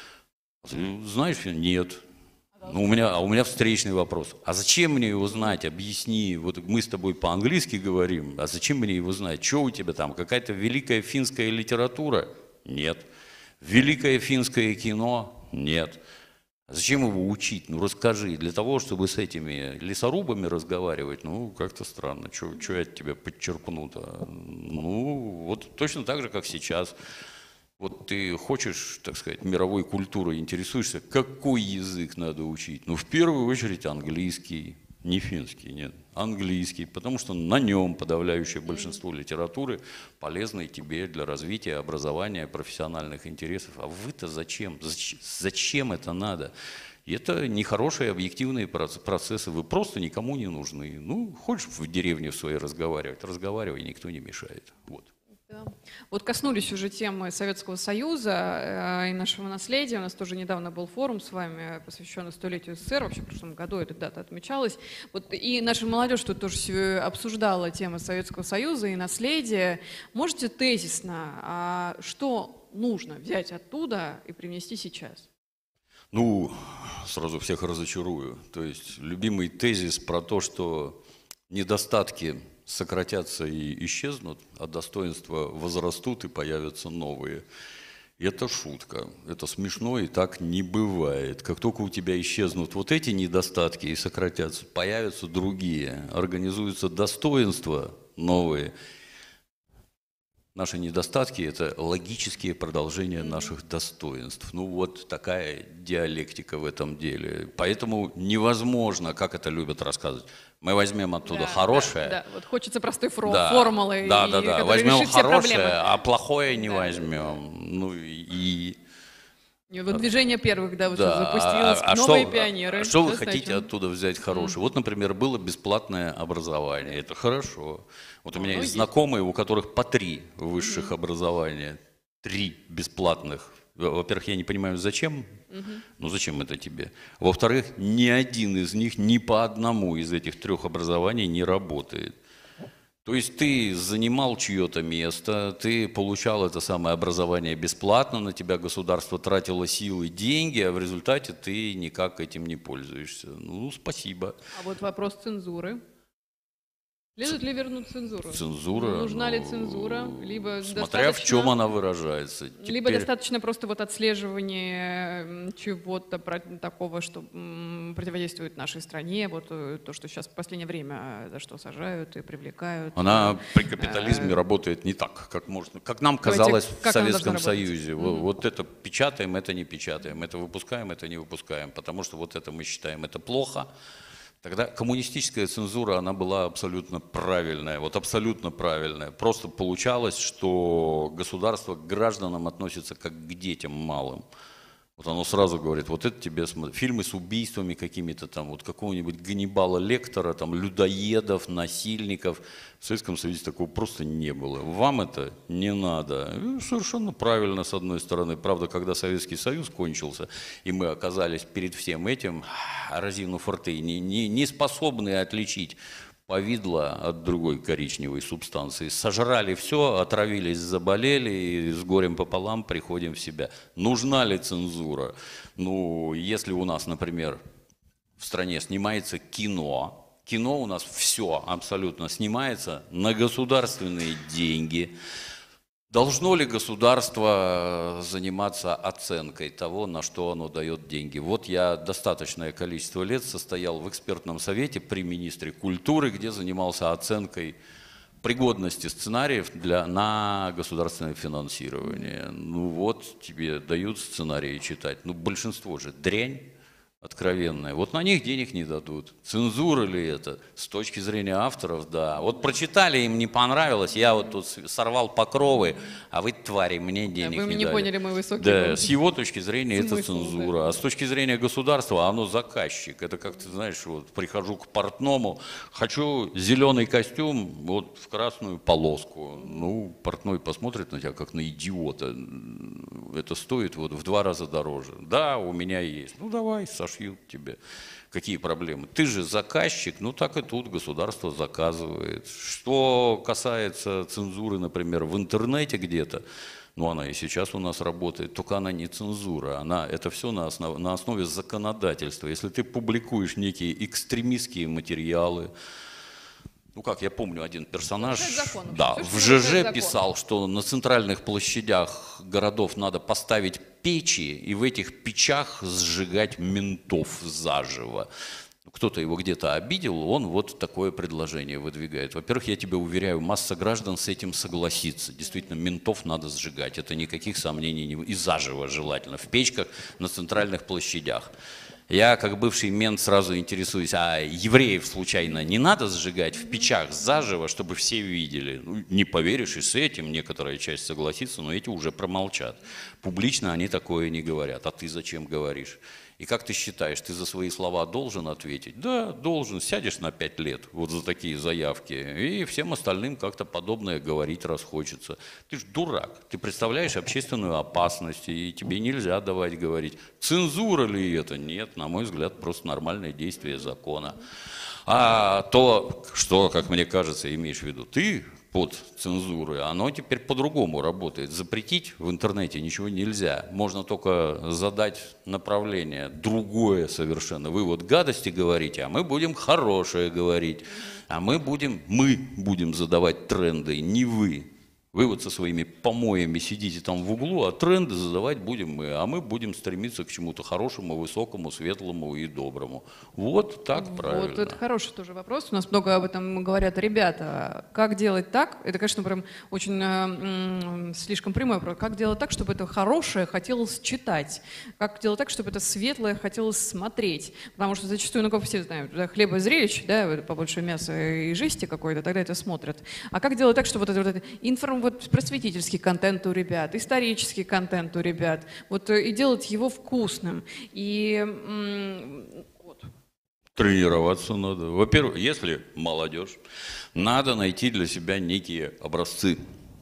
Знаешь, нет. Ну, у меня встречный вопрос. А зачем мне его знать? Объясни. Вот мы с тобой по-английски говорим, а зачем мне его знать? Что у тебя там? Какая-то великая финская литература? Нет. Великое финское кино? Нет. Зачем его учить? Ну, расскажи. Для того, чтобы с этими лесорубами разговаривать, ну, как-то странно. Что я от тебя подчерпну-то? Ну, вот точно так же, как сейчас. Вот ты хочешь, так сказать, мировой культурой интересуешься, какой язык надо учить? Ну, в первую очередь английский. Не финский, нет, английский, потому что на нем подавляющее большинство литературы, полезной тебе для развития, образования, профессиональных интересов. А вы-то зачем? Зачем это надо? И это нехорошие объективные процессы, вы просто никому не нужны. Ну, хочешь в деревне в своей разговаривать, разговаривай, никто не мешает. Вот. Да. Вот коснулись уже темы Советского Союза и нашего наследия. У нас тоже недавно был форум с вами, посвященный 100-летию СССР. Вообще в прошлом году эта дата отмечалась. Вот, и наша молодежь тут тоже обсуждала темы Советского Союза и наследия. Можете тезисно, что нужно взять оттуда и привнести сейчас? Ну, сразу всех разочарую. То есть любимый тезис про то, что недостатки сократятся и исчезнут, а достоинства возрастут и появятся новые. Это шутка, это смешно и так не бывает. Как только у тебя исчезнут вот эти недостатки и сократятся, появятся другие, организуются достоинства новые. Наши недостатки – это логические продолжения наших достоинств. Ну вот такая диалектика в этом деле. Поэтому невозможно, как это любят рассказывать, мы возьмем оттуда хорошее. Да, вот хочется простой формулы. Да, возьмем хорошее, а плохое не возьмем. Ну и вот движение первых, да, вот запустилось, новые пионеры. Что вы хотите оттуда взять хорошее? Вот, например, было бесплатное образование, это хорошо. Вот у меня есть знакомые, у которых по 3 высших образования, 3 бесплатных. Во-первых, я не понимаю, зачем, ну зачем это тебе? Во-вторых, ни один из них ни по одному из этих 3 образований не работает. То есть ты занимал чье-то место, ты получал это самое образование бесплатно, на тебя государство тратило силы, деньги, а в результате ты никак этим не пользуешься. Ну, спасибо. А вот вопрос цензуры. Следует ли вернуть цензуру? Цензура? Нужна ли цензура? Либо смотря в чем она выражается. Либо достаточно просто вот отслеживания чего-то такого, что противодействует нашей стране, вот то, что сейчас в последнее время за что сажают и привлекают. Она при капитализме работает не так, как нам казалось в Советском Союзе. Вот это печатаем, это не печатаем, это выпускаем, это не выпускаем, потому что вот это мы считаем это плохо. Тогда коммунистическая цензура, она была абсолютно правильная, вот абсолютно правильная. Просто получалось, что государство к гражданам относится как к детям малым. Вот оно сразу говорит, вот это тебе фильмы с убийствами какими-то там, вот какого-нибудь Ганнибала Лектора, там, людоедов, насильников. В Советском Союзе такого просто не было. Вам это не надо. И совершенно правильно, с одной стороны. Правда, когда Советский Союз кончился, и мы оказались перед всем этим, разинув рты, не способные отличить повидло от другой коричневой субстанции. Сожрали все, отравились, заболели, и с горем пополам приходим в себя. Нужна ли цензура? Ну, если у нас, например, в стране снимается кино, кино у нас все абсолютно снимается на государственные деньги. Должно ли государство заниматься оценкой того, на что оно дает деньги? Вот я достаточное количество лет состоял в экспертном совете при министре культуры, где занимался оценкой пригодности сценариев на государственное финансирование. Ну вот тебе дают сценарии читать. Ну большинство же дрянь откровенная. Вот на них денег не дадут. Цензура ли это? С точки зрения авторов, да. Вот прочитали, им не понравилось, я вот тут сорвал покровы, а вы, твари, мне денег Вы не не дали. поняли мой высокий Да, с его точки зрения это смысл, цензура. да. А с точки зрения государства оно заказчик. Это как ты знаешь, вот прихожу к портному, хочу зеленый костюм вот в красную полоску. Ну, портной посмотрит на тебя как на идиота. Это стоит вот в 2 раза дороже. Да, у меня есть. Ну давай, сошьют тебе. Какие проблемы? Ты же заказчик, ну так и тут государство заказывает. Что касается цензуры, например, в интернете где-то, ну она и сейчас у нас работает, только она не цензура, это все на основе законодательства. Если ты публикуешь некие экстремистские материалы, ну как, я помню, один персонаж да, в ЖЖ писал, что на центральных площадях городов надо поставить печи и в этих печах сжигать ментов заживо. Кто-то его где-то обидел, он вот такое предложение выдвигает. Во-первых, я тебя уверяю, масса граждан с этим согласится. Действительно, ментов надо сжигать, это никаких сомнений не... И заживо желательно, в печках на центральных площадях. Я, как бывший мент, сразу интересуюсь, а евреев случайно не надо сжигать в печах заживо, чтобы все видели? Ну, не поверишь, и с этим некоторая часть согласится, но эти уже промолчат. Публично они такое не говорят. А ты зачем говоришь? И как ты считаешь, ты за свои слова должен ответить? Да, должен. Сядешь на 5 лет вот за такие заявки, и всем остальным как-то подобное говорить расхочется. Ты ж дурак. Ты представляешь общественную опасность, и тебе нельзя давать говорить. Цензура ли это? Нет, на мой взгляд, просто нормальное действие закона. А то, что, как мне кажется, имеешь в виду ты под цензурой, оно теперь по-другому работает. Запретить в интернете ничего нельзя. Можно только задать направление, другое совершенно. Вы вот гадости говорите, а мы будем хорошее говорить. А мы будем задавать тренды, не вы. Вы вот со своими помоями сидите там в углу, а тренды задавать будем мы. А мы будем стремиться к чему-то хорошему, высокому, светлому и доброму. Вот так правильно. Вот это хороший тоже вопрос. У нас много об этом говорят ребята. Как делать так? Это, конечно, прям очень слишком прямой вопрос. Как делать так, чтобы это хорошее хотелось читать? Как делать так, чтобы это светлое хотелось смотреть? Потому что зачастую, ну, как все знают, да, хлеба и зрелищ, да, побольше мяса и жести какой-то, тогда это смотрят. А как делать так, чтобы вот это вот просветительский контент у ребят, исторический контент у ребят, вот и делать его вкусным. И вот. Тренироваться надо. Во-первых, если молодежь, надо найти для себя некие образцы.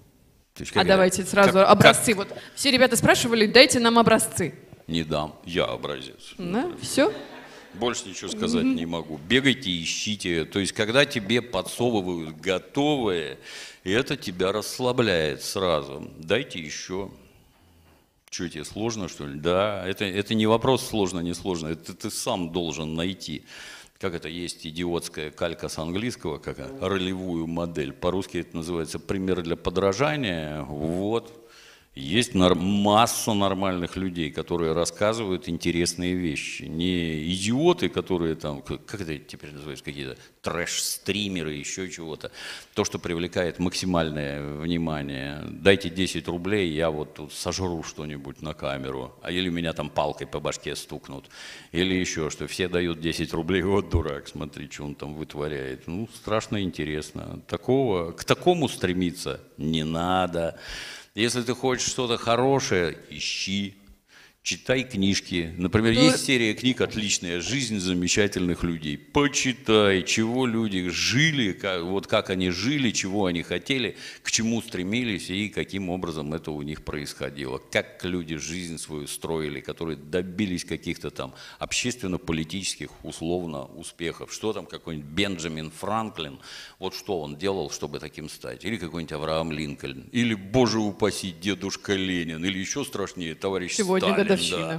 Давайте сразу образцы. Вот все ребята спрашивали, дайте нам образцы. Не дам, я образец. Да, все? Больше ничего сказать не могу. Бегайте, ищите. То есть, когда тебе подсовывают готовое, это тебя расслабляет сразу. Дайте еще. Что, тебе сложно, что ли? Да, это не вопрос сложно, не сложно. Это ты сам должен найти. Как это есть идиотская калька с английского, как ролевую модель. По-русски это называется пример для подражания. Вот. Есть масса нормальных людей, которые рассказывают интересные вещи. Не идиоты, которые там, как это теперь называется, какие-то трэш-стримеры, еще чего-то. То, что привлекает максимальное внимание. Дайте 10 рублей, я вот тут сожру что-нибудь на камеру. Или меня там палкой по башке стукнут. Или еще что. Все дают 10 рублей, вот дурак, смотри, что он там вытворяет. Ну, страшно интересно. К такому стремиться не надо. Если ты хочешь что-то хорошее, ищи. Читай книжки. Например, есть серия книг отличная «Жизнь замечательных людей». Почитай, чего люди жили, как они жили, чего они хотели, к чему стремились и каким образом это у них происходило. Как люди жизнь свою строили, которые добились каких-то там общественно-политических, условно, успехов. Что там какой-нибудь Бенджамин Франклин, вот что он делал, чтобы таким стать. Или какой-нибудь Авраам Линкольн. Или, боже упаси, дедушка Ленин. Или еще страшнее, товарищ Сталин.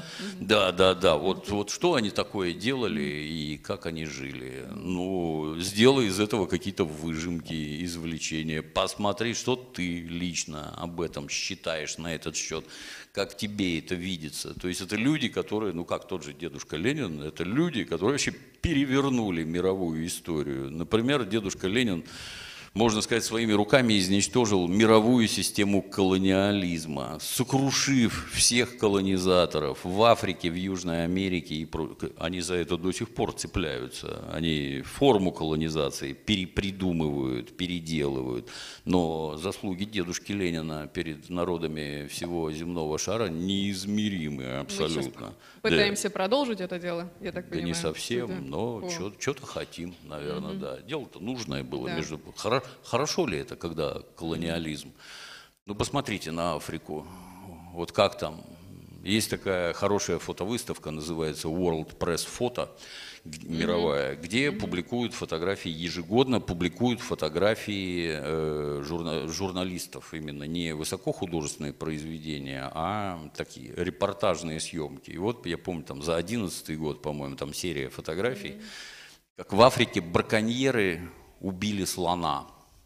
Да. Вот что они такое делали и как они жили. Ну, сделай из этого какие-то выжимки, извлечения. Посмотри, что ты лично об этом считаешь на этот счет, как тебе это видится. То есть это люди, которые, ну как тот же дедушка Ленин, это люди, которые вообще перевернули мировую историю. Например, дедушка Ленин, можно сказать, своими руками изничтожил мировую систему колониализма, сокрушив всех колонизаторов в Африке, в Южной Америке. Они за это до сих пор цепляются. Они форму колонизации перепридумывают, переделывают. Но заслуги дедушки Ленина перед народами всего земного шара неизмеримы абсолютно. Мы пытаемся продолжить это дело, я так понимаю. Да не совсем, но что-то хотим, наверное, да. Дело-то нужное было, между прочим. Хорошо ли это, когда колониализм? Ну, посмотрите на Африку. Вот как там. Есть такая хорошая фотовыставка, называется World Press Photo, мировая, где публикуют фотографии, ежегодно публикуют фотографии журналистов, именно не высокохудожественные произведения, а такие репортажные съемки. И вот я помню, там за 2011 год, по-моему, там серия фотографий, как в Африке браконьеры убили слона.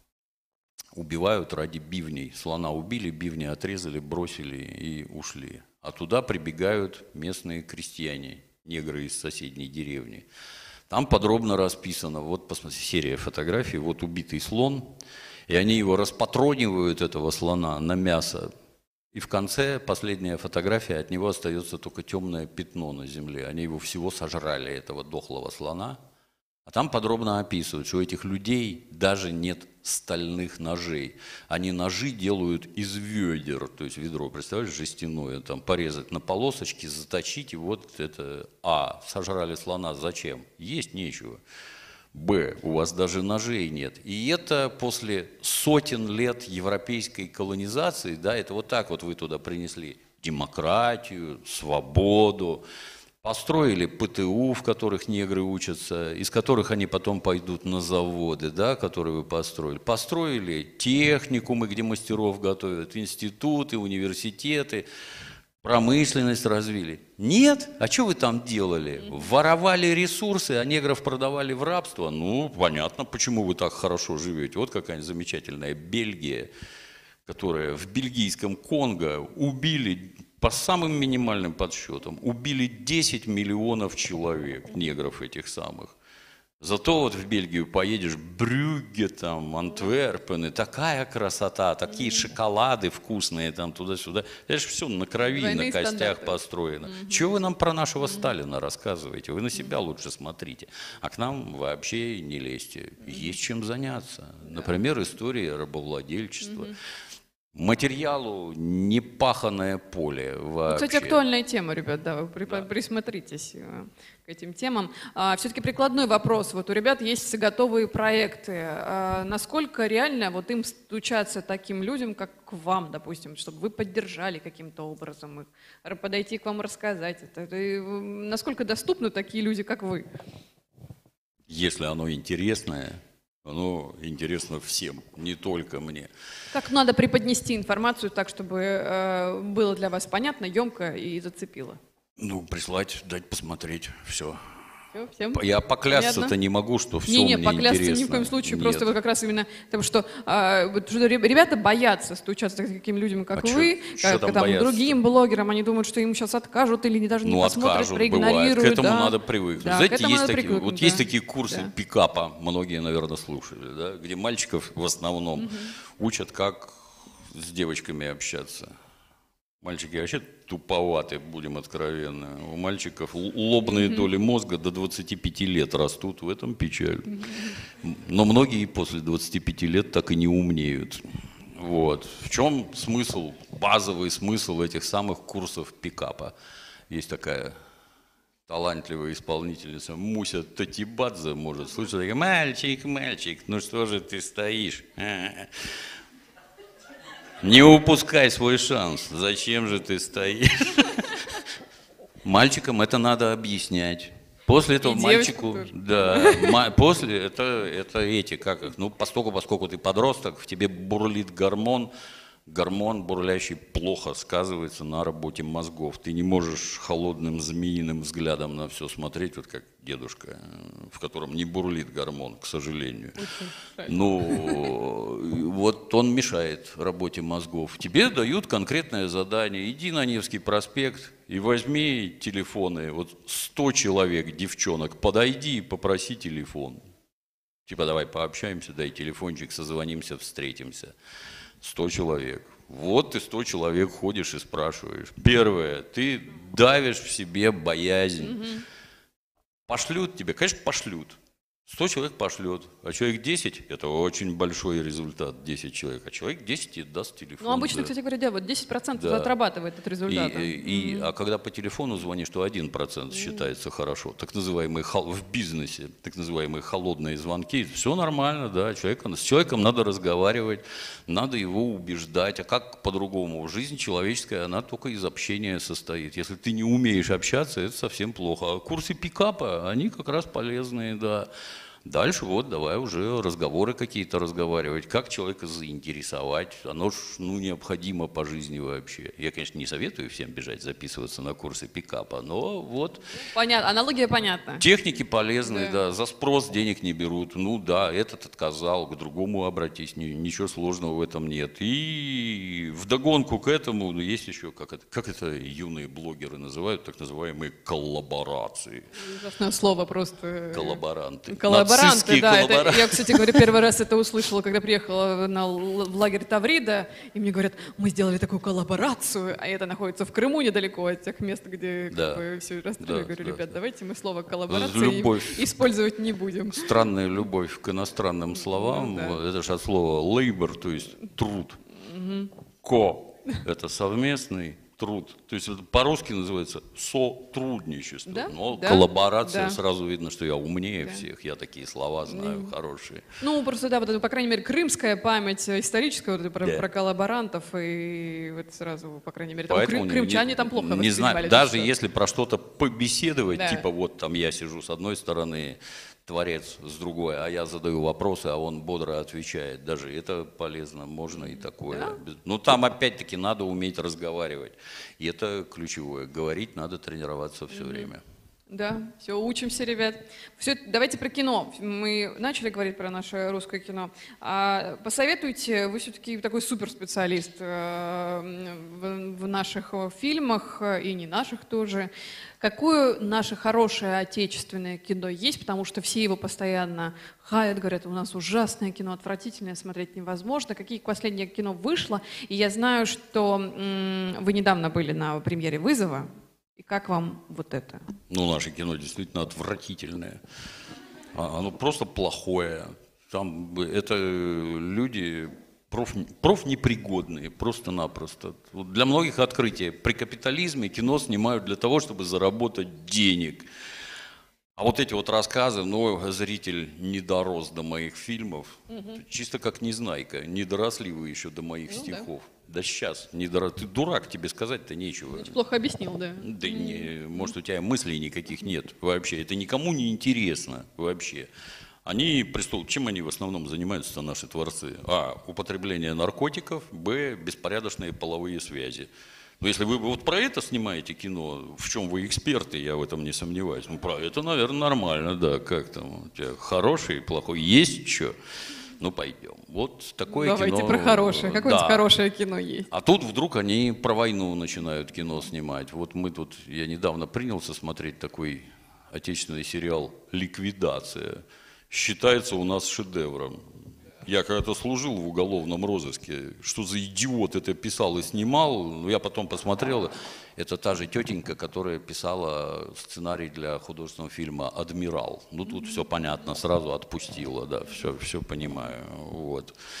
Убивают ради бивней. Слона убили, бивни отрезали, бросили и ушли. А туда прибегают местные крестьяне, негры из соседней деревни. Там подробно расписано, вот посмотрите, серия фотографий, вот убитый слон, и они его распатронивают, этого слона, на мясо. И в конце, последняя фотография, от него остается только темное пятно на земле. Они его всего сожрали, этого дохлого слона. А там подробно описывают, что у этих людей даже нет стальных ножей. Они ножи делают из ведер, то есть ведро, представляешь, жестяное, там порезать на полосочки, заточить, и вот это, сожрали слона, зачем? Есть нечего. Б, у вас даже ножей нет. И это после сотен лет европейской колонизации, да, это вот так вот вы туда принесли демократию, свободу, построили ПТУ, в которых негры учатся, из которых они потом пойдут на заводы, да, которые вы построили. Построили техникумы, где мастеров готовят, институты, университеты, промышленность развили. Нет? А что вы там делали? Воровали ресурсы, а негров продавали в рабство? Ну, понятно, почему вы так хорошо живете. Вот какая замечательная Бельгия, которая в бельгийском Конго убили... По самым минимальным подсчетам, убили 10 миллионов человек, негров этих самых. Зато вот в Бельгию поедешь, Брюгге, там, Антверпены, такая красота, такие шоколады вкусные там туда-сюда. Это же все на крови, на костях построено. Чего вы нам про нашего Сталина рассказываете? Вы на себя лучше смотрите. А к нам вообще не лезьте. Есть чем заняться. Например, история рабовладельчества. Материалу непаханное поле вообще. Ну, кстати, актуальная тема, ребят, да, вы присмотритесь к этим темам. Все-таки прикладной вопрос. Вот у ребят есть готовые проекты. Насколько реально вот им стучаться таким людям, как к вам, допустим, чтобы вы поддержали каким-то образом их, подойти к вам рассказать это? Насколько доступны такие люди, как вы? Если оно интересное, оно интересно всем, не только мне. Как надо преподнести информацию так, чтобы было для вас понятно, емко и зацепило? Ну, прислать, дать посмотреть, все. Всем? Я поклясться-то не могу, что все мне интересно. Не, поклясться ни в коем случае. Нет. Просто вы как раз именно потому, что ребята боятся стучаться к таким людям, как вы, к другим блогерам. Они думают, что им сейчас откажут или даже не посмотрят, проигнорируют. Бывает. К этому надо привыкнуть. Да, знаете, есть такие курсы пикапа, многие, наверное, слушали, да, где мальчиков в основном учат, как с девочками общаться. Мальчики вообще туповаты, будем откровенны. У мальчиков лобные доли мозга до 25 лет растут, в этом печаль. Но многие после 25 лет так и не умнеют. Вот. В чем смысл, базовый смысл этих самых курсов пикапа? Есть такая талантливая исполнительница Муся Татибадзе, может слышать, такая: мальчик, мальчик, ну что же ты стоишь? Не упускай свой шанс, зачем же ты стоишь? Мальчикам это надо объяснять. После этого мальчику, да, после это эти, как их, ну, поскольку ты подросток, в тебе бурлит гормон бурлящий плохо сказывается на работе мозгов. Ты не можешь холодным змеиным взглядом на все смотреть, вот как дедушка, в котором не бурлит гормон, к сожалению. Ну, вот он мешает работе мозгов. Тебе дают конкретное задание. Иди на Невский проспект и возьми телефоны. Вот 100 человек, девчонок, подойди и попроси телефон. Типа давай пообщаемся, дай телефончик, созвонимся, встретимся. 100 человек. Вот ты 100 человек ходишь и спрашиваешь. Первое, ты давишь в себе боязнь. Пошлют тебе, конечно, пошлют. 100 человек пошлет, а человек 10 – это очень большой результат, 10 человек. А человек 10 и даст телефон. Ну, обычно, кстати говоря, да, вот 10% отрабатывает этот результат. А когда по телефону звонишь, то 1% считается хорошо. Так называемые в бизнесе, так называемые холодные звонки. Все нормально, да, с человеком надо разговаривать, надо его убеждать. А как по-другому? Жизнь человеческая, она только из общения состоит. Если ты не умеешь общаться, это совсем плохо. А курсы пикапа, они как раз полезные, да. Дальше вот давай уже разговоры какие-то разговаривать, как человека заинтересовать, оно ж необходимо по жизни вообще. Я, конечно, не советую всем бежать записываться на курсы пикапа, но вот... Понятно, аналогия понятна. Техники полезные, да, за спрос денег не берут, ну да, этот отказал, к другому обратись, ничего сложного в этом нет. И вдогонку к этому есть еще, как это юные блогеры называют, так называемые коллаборации. Ужасное слово просто. Коллаборанты. Коллаборанты, да. Я, кстати говоря, первый раз это услышала, когда приехала в лагерь Таврида, и мне говорят, мы сделали такую коллаборацию, а это находится в Крыму, недалеко от тех мест, где все расстреляли. Я говорю, ребят, давайте мы слово коллаборация использовать не будем. Странная любовь к иностранным словам, это же от слова labor, то есть труд. Это совместный труд. То есть это по-русски называется сотрудничество. Да? Но да? коллаборация, да. Сразу видно, что я умнее всех. Я такие слова знаю хорошие. Ну, просто, да, вот это, по крайней мере, крымская память историческая вот, про коллаборантов. И вот сразу, по крайней мере, там, крымчане там плохо не знаю, даже если про что-то побеседовать, типа вот там я сижу с одной стороны, творец с другой, а я задаю вопросы, а он бодро отвечает. Даже это полезно, можно и такое. Да? Но там опять-таки надо уметь разговаривать. И это ключевое. Говорить надо тренироваться все время. Да, все, учимся, ребят. Все, давайте про кино. Мы начали говорить про наше русское кино. Посоветуйте, вы все-таки такой суперспециалист в наших фильмах, и не наших тоже. Какое наше хорошее отечественное кино есть, потому что все его постоянно хаят, говорят, у нас ужасное кино, отвратительное, смотреть невозможно. Какие последнее кино вышло? И я знаю, что вы недавно были на премьере «Вызова». И как вам вот это? Ну, наше кино действительно отвратительное. Оно просто плохое. Там это люди профнепригодные, просто-напросто. Вот для многих открытие. При капитализме кино снимают для того, чтобы заработать денег. А вот эти вот рассказы, ну, зритель не дорос до моих фильмов, чисто как Незнайка, не доросли вы еще до моих стихов. Да сейчас, не дорос. Ты дурак, тебе сказать-то нечего. Ты плохо объяснил, да. Да может, у тебя мыслей никаких нет вообще. Это никому не интересно вообще. Чем они в основном занимаются, наши творцы? А, употребление наркотиков, б, беспорядочные половые связи. Но если вы вот про это снимаете кино, в чем вы эксперты, я в этом не сомневаюсь. Ну, про это, наверное, нормально, да. Как там, у тебя хороший, плохой, есть что? Ну, пойдем. Вот такое кино. Давайте про хорошее. Какое-нибудь хорошее кино есть. А тут вдруг они про войну начинают кино снимать. Вот я недавно принялся смотреть такой отечественный сериал «Ликвидация». Считается у нас шедевром. Я когда-то служил в уголовном розыске. Что за идиот это писал и снимал? Я потом посмотрел. Это та же тетенька, которая писала сценарий для художественного фильма «Адмирал». Ну, тут все понятно, сразу отпустила, да, все понимаю. Вот.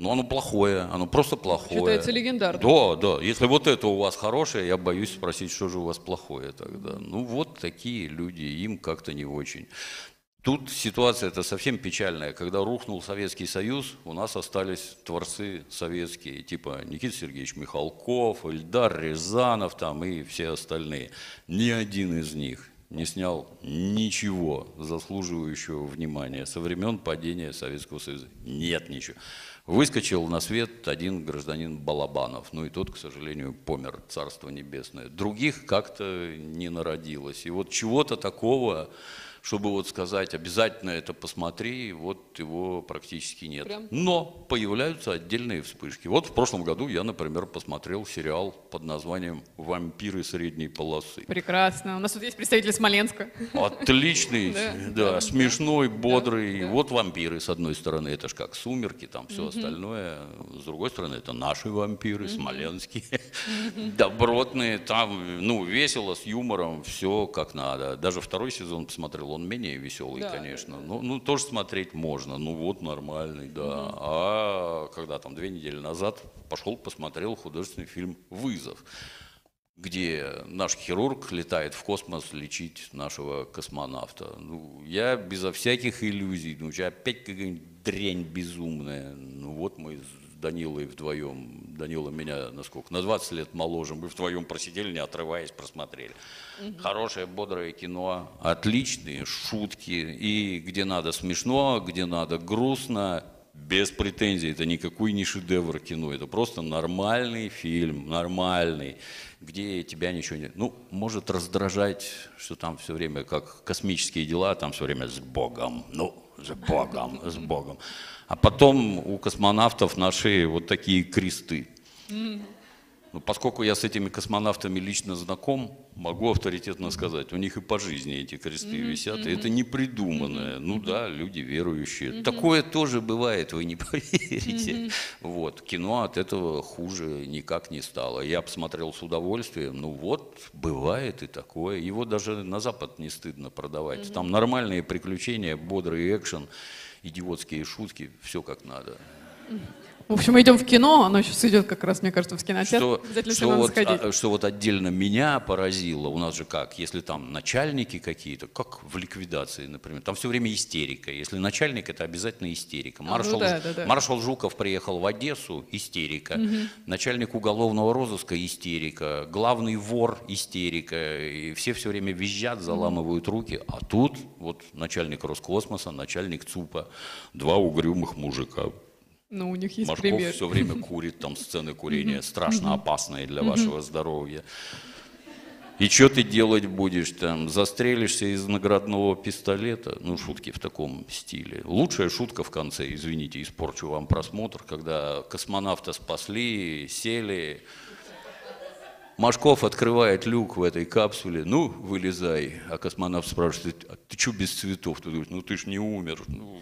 Ну, оно плохое, оно просто плохое. Считается легендарным. Да, да. Если вот это у вас хорошее, я боюсь спросить, что же у вас плохое тогда. Ну, вот такие люди, им как-то не очень. Тут ситуация-то совсем печальная. Когда рухнул Советский Союз, у нас остались творцы советские, типа Никита Сергеевич Михалков, Эльдар Рязанов там и все остальные. Ни один из них не снял ничего заслуживающего внимания со времен падения Советского Союза. Нет ничего. Выскочил на свет один гражданин Балабанов, ну и тот, к сожалению, помер, царство небесное. Других как-то не народилось. И вот чего-то такого, чтобы вот сказать, обязательно это посмотри, вот его практически нет. Прям? Но появляются отдельные вспышки. Вот в прошлом году я, например, посмотрел сериал под названием «Вампиры средней полосы». Прекрасно. У нас тут есть представитель Смоленска. Отличный, да, смешной, бодрый. Да. Вот вампиры, с одной стороны, это ж как «Сумерки», там все остальное. С другой стороны, это наши вампиры, смоленские, добротные. Там, ну, весело, с юмором, все как надо. Даже второй сезон посмотрел, он менее веселый, Да, конечно. Ну, тоже смотреть можно. Ну, вот нормальный, да. А когда там 2 недели назад пошел, посмотрел художественный фильм «Вызов», где наш хирург летает в космос лечить нашего космонавта. Ну, я безо всяких иллюзий, ну, опять какая-нибудь дрянь безумная. Ну, вот мы с Данилой вдвоем, Данила меня, насколько, на 20 лет моложе, мы вдвоем просидели, не отрываясь, просмотрели. Хорошее, бодрое кино, отличные шутки, и где надо смешно, где надо грустно, без претензий, это никакой не шедевр кино, это просто нормальный фильм, нормальный, где тебя ничего не... Ну, может раздражать, что там все время как космические дела, там все время с Богом, ну, с Богом, с Богом. А потом у космонавтов на шее вот такие кресты. Ну, поскольку я с этими космонавтами лично знаком, могу авторитетно сказать, у них и по жизни эти кресты висят, и это не придуманное. Ну да, люди верующие. Такое тоже бывает, вы не поверите. Вот. Кино от этого хуже никак не стало. Я посмотрел с удовольствием, ну вот, бывает и такое. Его даже на Запад не стыдно продавать. Там нормальные приключения, бодрый экшен, идиотские шутки, все как надо. В общем, мы идем в кино, оно сейчас идет как раз, мне кажется, в кинотеатр. Обязательно всем надо сходить. Что вот отдельно меня поразило, у нас же как, если там начальники какие-то, как в ликвидации, например, там все время истерика. Если начальник, это обязательно истерика. Маршал Жуков приехал в Одессу, истерика. Начальник уголовного розыска, истерика. Главный вор, истерика. И все время визжат, заламывают руки. А тут вот начальник Роскосмоса, начальник ЦУПа, 2 угрюмых мужика. Ну, у них есть Машков пример. все время курит, там сцены курения страшно опасные для вашего здоровья. И что ты делать будешь там? Застрелишься из наградного пистолета? Ну, шутки в таком стиле. Лучшая шутка в конце, извините, испорчу вам просмотр, когда космонавта спасли, сели. Машков открывает люк в этой капсуле, ну, вылезай. А космонавт спрашивает, а ты что без цветов? Ты говоришь, ну, ты ж не умер.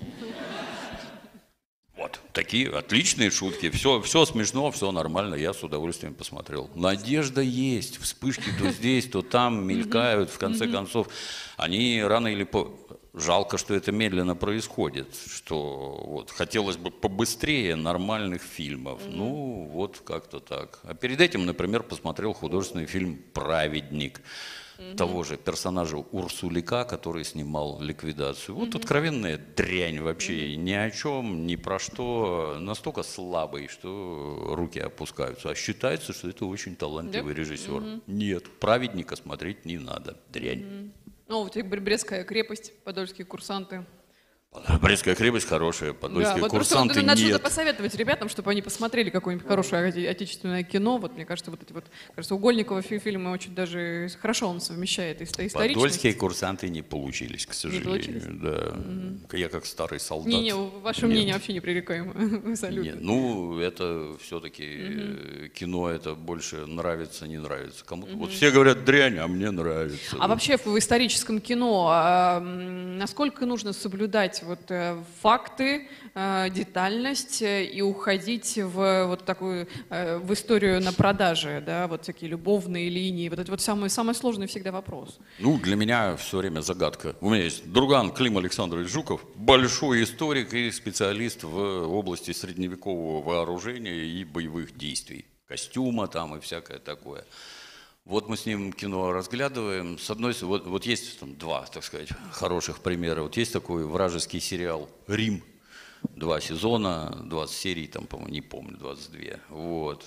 Вот, такие отличные шутки. Все смешно, все нормально, я с удовольствием посмотрел. Надежда есть, вспышки то здесь, то там мелькают. В конце концов, они рано или позже... Жалко, что это медленно происходит, что вот, хотелось бы побыстрее нормальных фильмов. Ну, вот как-то так. А перед этим, например, посмотрел художественный фильм «Праведник». Того же персонажа Урсулика, который снимал «Ликвидацию». Вот откровенная дрянь вообще, ни о чем, ни про что, настолько слабый, что руки опускаются. А считается, что это очень талантливый режиссер. Нет, «Праведника» смотреть не надо, дрянь. Ну, вот Брестская крепость, подольские курсанты. Брестская крепость хорошая, подольские курсанты просто, надо нет. что-то посоветовать ребятам, чтобы они посмотрели какое-нибудь хорошее отечественное кино. Вот мне кажется, вот эти вот, кажется, у Угольникова фильмы очень даже хорошо он совмещает историчность. Подольские курсанты не получились, к сожалению. Да. Я как старый солдат. Не, ваше мнение вообще непререкаемо. Абсолютно. Ну, это все-таки кино, это больше нравится, не нравится. Кому-то вот все говорят дрянь, а мне нравится. А вообще в историческом кино насколько нужно соблюдать убирать вот факты, детальность и уходить в вот такую в историю на продаже, да, вот такие любовные линии, вот это вот самый сложный всегда вопрос. Ну, для меня все время загадка. У меня есть друган Клим Александрович Жуков, большой историк и специалист в области средневекового вооружения и боевых действий, костюма там и всякое такое. Вот мы с ним кино разглядываем. С одной стороны, вот есть там два, так сказать, хороших примера. Вот есть такой вражеский сериал «Рим». 2 сезона, 20 серий, там, по-моему, не помню, 22. Вот.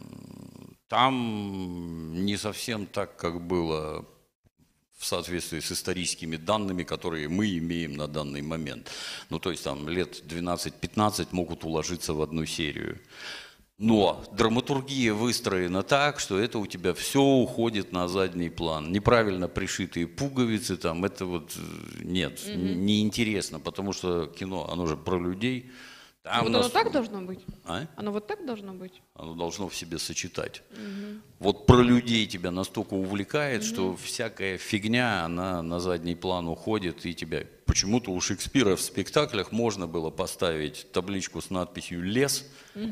Там не совсем так, как было в соответствии с историческими данными, которые мы имеем на данный момент. Ну, то есть там лет 12-15 могут уложиться в одну серию. Но драматургия выстроена так, что это у тебя все уходит на задний план. Неправильно пришитые пуговицы, там, это вот нет, неинтересно, потому что кино, оно же про людей. Там Вот оно так должно быть? А? Оно вот так должно быть? Оно должно в себе сочетать. Вот про людей тебя настолько увлекает, что всякая фигня, она на задний план уходит, и тебя... Почему-то у Шекспира в спектаклях можно было поставить табличку с надписью «Лес»,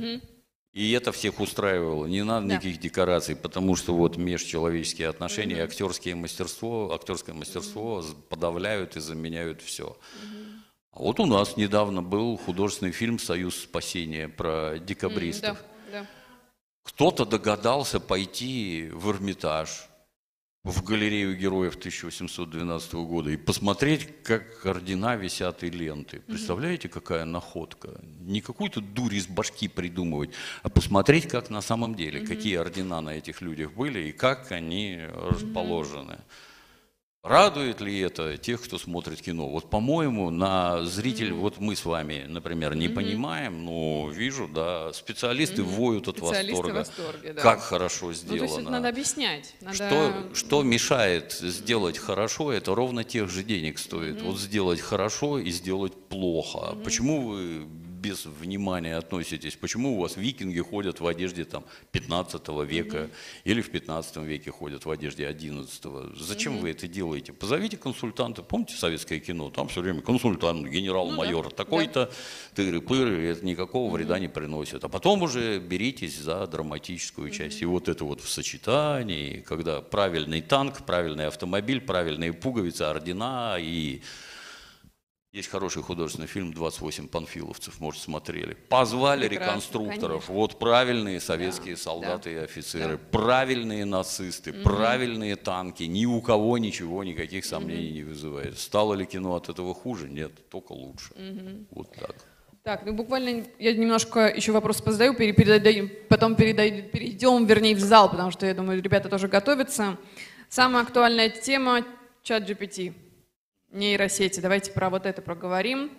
и это всех устраивало. Не надо никаких декораций, потому что вот межчеловеческие отношения, актерское мастерство подавляют и заменяют все. А вот у нас недавно был художественный фильм «Союз спасения» про декабристов. Кто-то догадался пойти в Эрмитаж, в галерею героев 1812 года и посмотреть, как ордена висят и ленты. Представляете, какая находка? Не какую-то дурь из башки придумывать, а посмотреть, как на самом деле, какие ордена на этих людях были и как они расположены. Радует ли это тех, кто смотрит кино? Вот, по-моему, на зритель, вот мы с вами, например, не понимаем, но вижу, да, специалисты воют от восторга. В восторге, да. Как хорошо сделано. Ну, то есть это надо объяснять. Что мешает сделать хорошо, это ровно тех же денег стоит. Вот сделать хорошо и сделать плохо. Почему вы без внимания относитесь? Почему у вас викинги ходят в одежде там 15 века или в 15 веке ходят в одежде 11? Зачем вы это делаете? Позовите консультанта. Помните советское кино? Там все время консультант, генерал-майор такой-то, тыры-пыры, это никакого вреда не приносит. А потом уже беритесь за драматическую часть. И вот это вот в сочетании, когда правильный танк, правильный автомобиль, правильные пуговицы, ордена и... Есть хороший художественный фильм «28 панфиловцев», может, смотрели. Позвали реконструкторов. Конечно. Вот правильные советские солдаты и офицеры, правильные нацисты, правильные танки. Ни у кого ничего, никаких сомнений не вызывает. Стало ли кино от этого хуже? Нет, только лучше. Вот так. Так, ну буквально я немножко еще вопрос позадаю, потом перейдем, вернее, в зал, потому что, я думаю, ребята тоже готовятся. Самая актуальная тема – чат GPT. Нейросети. Давайте про вот это проговорим.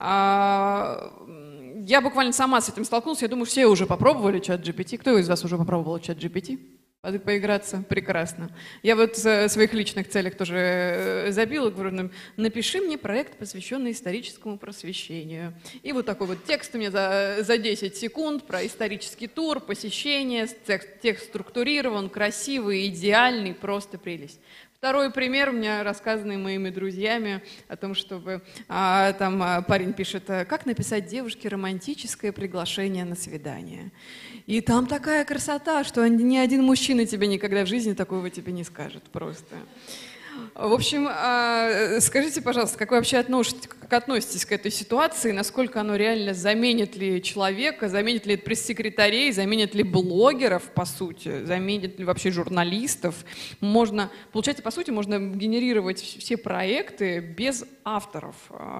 Я буквально сама с этим столкнулась. Я думаю, все уже попробовали чат GPT. Кто из вас уже попробовал чат GPT? Поиграться? Прекрасно. Я вот в своих личных целях тоже забила, говорю, напиши мне проект, посвященный историческому просвещению. И вот такой вот текст у меня за 10 секунд про исторический тур, посещение, текст структурирован, красивый, идеальный, просто прелесть. Второй пример у меня рассказанный моими друзьями о том, чтобы там парень пишет, как написать девушке романтическое приглашение на свидание. И там такая красота, что ни один мужчина тебе никогда в жизни такого тебе не скажет просто. В общем, скажите, пожалуйста, как вы вообще относитесь к этой ситуации, насколько оно реально заменит ли человека, заменит ли пресс-секретарей, заменит ли блогеров, по сути, заменит ли вообще журналистов? Получается, по сути, можно генерировать все проекты без авторов.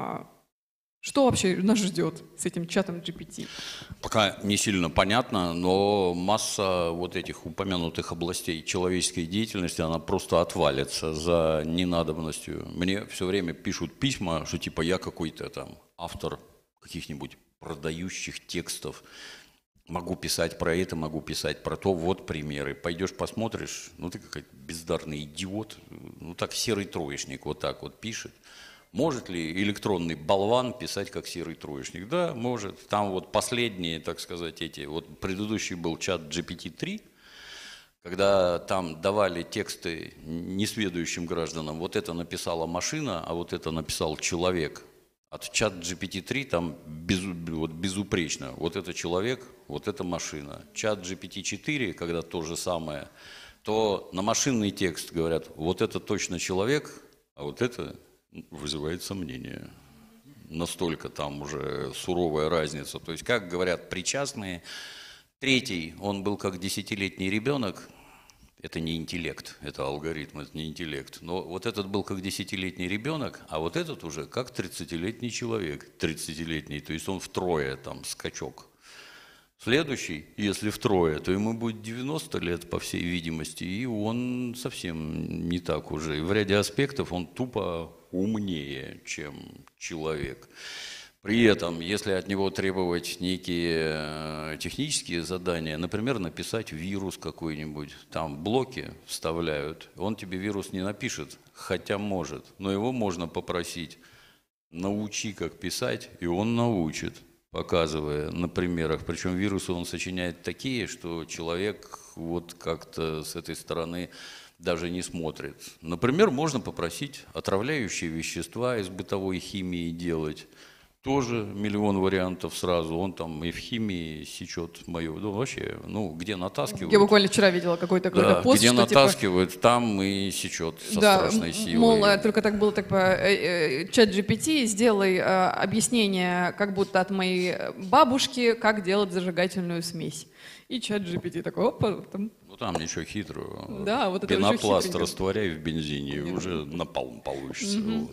Что вообще нас ждет с этим чатом GPT? Пока не сильно понятно, но масса вот этих упомянутых областей человеческой деятельности, она просто отвалится за ненадобностью. Мне все время пишут письма, что типа я какой-то там автор каких-нибудь продающих текстов, могу писать про это, могу писать про то, вот примеры. Пойдешь посмотришь, ну ты какой-то бездарный идиот, ну так серый троечник вот так вот пишет. Может ли электронный болван писать как серый троечник? Да, может. Там вот последние, так сказать, вот предыдущий был чат GPT-3, когда там давали тексты несведущим гражданам, вот это написала машина, а вот это написал человек. От чат GPT-3 там вот безупречно. Вот это человек, вот это машина. Чат GPT-4, когда то же самое, то на машинный текст говорят, вот это точно человек, а вот это вызывает сомнения. Настолько там уже суровая разница. То есть, как говорят причастные, третий, он был как 10-летний ребенок. Это не интеллект, это алгоритм, это не интеллект. Но вот этот был как 10-летний ребенок, а вот этот уже как 30-летний человек. 30-летний, то есть он втрое там скачок. Следующий, если втрое, то ему будет 90 лет, по всей видимости, и он совсем не так уже. И в ряде аспектов он тупо умнее, чем человек. При этом, если от него требовать некие технические задания, например, написать вирус какой-нибудь, там блоки вставляют, он тебе вирус не напишет, хотя может, но его можно попросить, научи, как писать, и он научит, показывая на примерах. Причем вирусы он сочиняет такие, что человек вот как-то с этой стороны даже не смотрит. Например, можно попросить отравляющие вещества из бытовой химии делать. Тоже миллион вариантов сразу. Он там и в химии сечет мою. Ну, вообще, ну, где натаскивают. Я буквально вчера видела какой-то пост, где что натаскивают, типа, там и сечет со страшной силой. Мол, только так было, так чат GPT, сделай объяснение, как будто от моей бабушки, как делать зажигательную смесь. И чат GPT такой, опа, там. Ну, там ничего хитрого. Да, вот это пенопласт растворяй в бензине, уже напалм получится. Вот.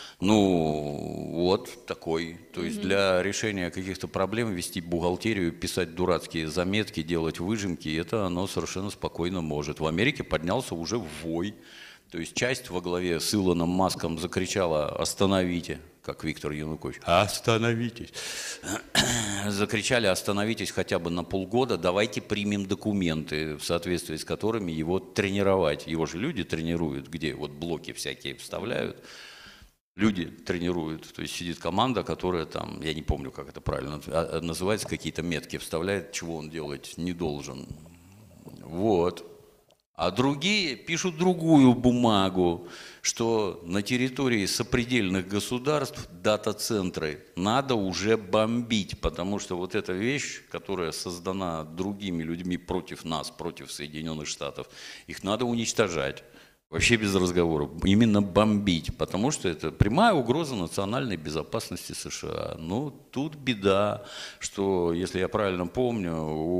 Ну, вот такой. То есть для решения каких-то проблем вести бухгалтерию, писать дурацкие заметки, делать выжимки, это оно совершенно спокойно может. В Америке поднялся уже вой. То есть часть во главе с Илоном Маском закричала «Остановите!», как Виктор Янукович. «Остановитесь!» Закричали «Остановитесь хотя бы на полгода, давайте примем документы, в соответствии с которыми его тренировать». Его же люди тренируют, где вот блоки всякие вставляют. Люди тренируют, то есть сидит команда, которая там, я не помню, как это правильно называется, какие-то метки вставляет, чего он делать не должен. Вот. А другие пишут другую бумагу, что на территории сопредельных государств дата-центры надо уже бомбить, потому что вот эта вещь, которая создана другими людьми против нас, против Соединенных Штатов, их надо уничтожать. Вообще без разговоров. Именно бомбить, потому что это прямая угроза национальной безопасности США. Ну, тут беда, что, если я правильно помню,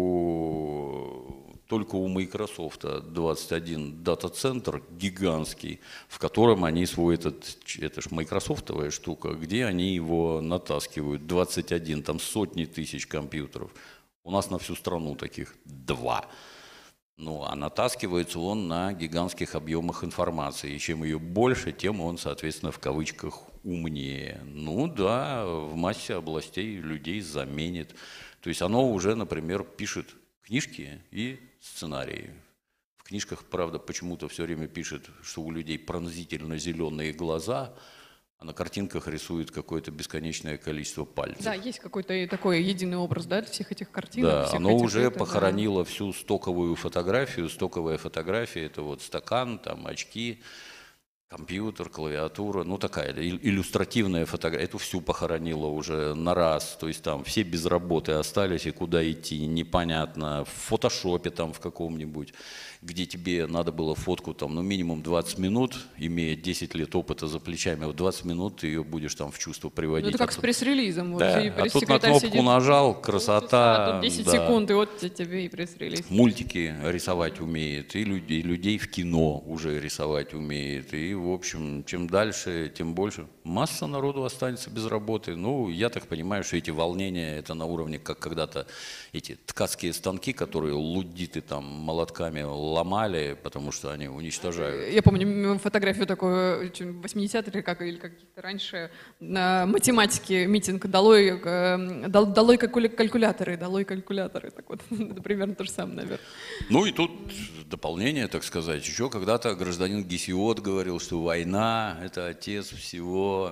только у Microsoft 21 дата-центр гигантский, в котором они свой это же майкрософтовая штука, где они его натаскивают, 21, там сотни тысяч компьютеров. У нас на всю страну таких 2. Ну, а натаскивается он на гигантских объемах информации. И чем ее больше, тем он, соответственно, в кавычках умнее. Ну да, в массе областей людей заменит. То есть оно уже, например, пишет книжки и сценарии. В книжках, правда, почему-то все время пишет, что у людей пронзительно зеленые глаза, а на картинках рисует какое-то бесконечное количество пальцев. Да, есть какой-то такой единый образ, да, всех этих картинок. Да, всех оно этих уже похоронило всю стоковую фотографию. Стоковая фотография – это вот стакан, там очки, компьютер, клавиатура, ну такая иллюстративная фотография. Эту всю похоронила уже на раз. То есть там все без работы остались, и куда идти непонятно. В фотошопе там в каком-нибудь, где тебе надо было фотку там, ну, минимум 20 минут, имея 10 лет опыта за плечами, в 20 минут ты ее будешь там в чувство приводить. Ну, это как с пресс-релизом. Да. Вот, а тут на кнопку сидит, нажал, красота. А тут 10 секунд, и вот тебе и пресс-релиз. Мультики рисовать умеет, и людей в кино уже рисовать умеет. И, в общем, чем дальше, тем больше. Масса народу останется без работы. Ну, я так понимаю, что эти волнения, это на уровне, как когда-то эти ткацкие станки, которые лудиты там молотками ломали, потому что они уничтожают. Я помню фотографию такую, 80-х или каких-то раньше, на математике митинг «Долой калькуляторы», «Долой калькуляторы». Так вот, это примерно то же самое, наверное. Ну и тут дополнение, так сказать. Еще когда-то гражданин Гесиод говорил, что война – это отец всего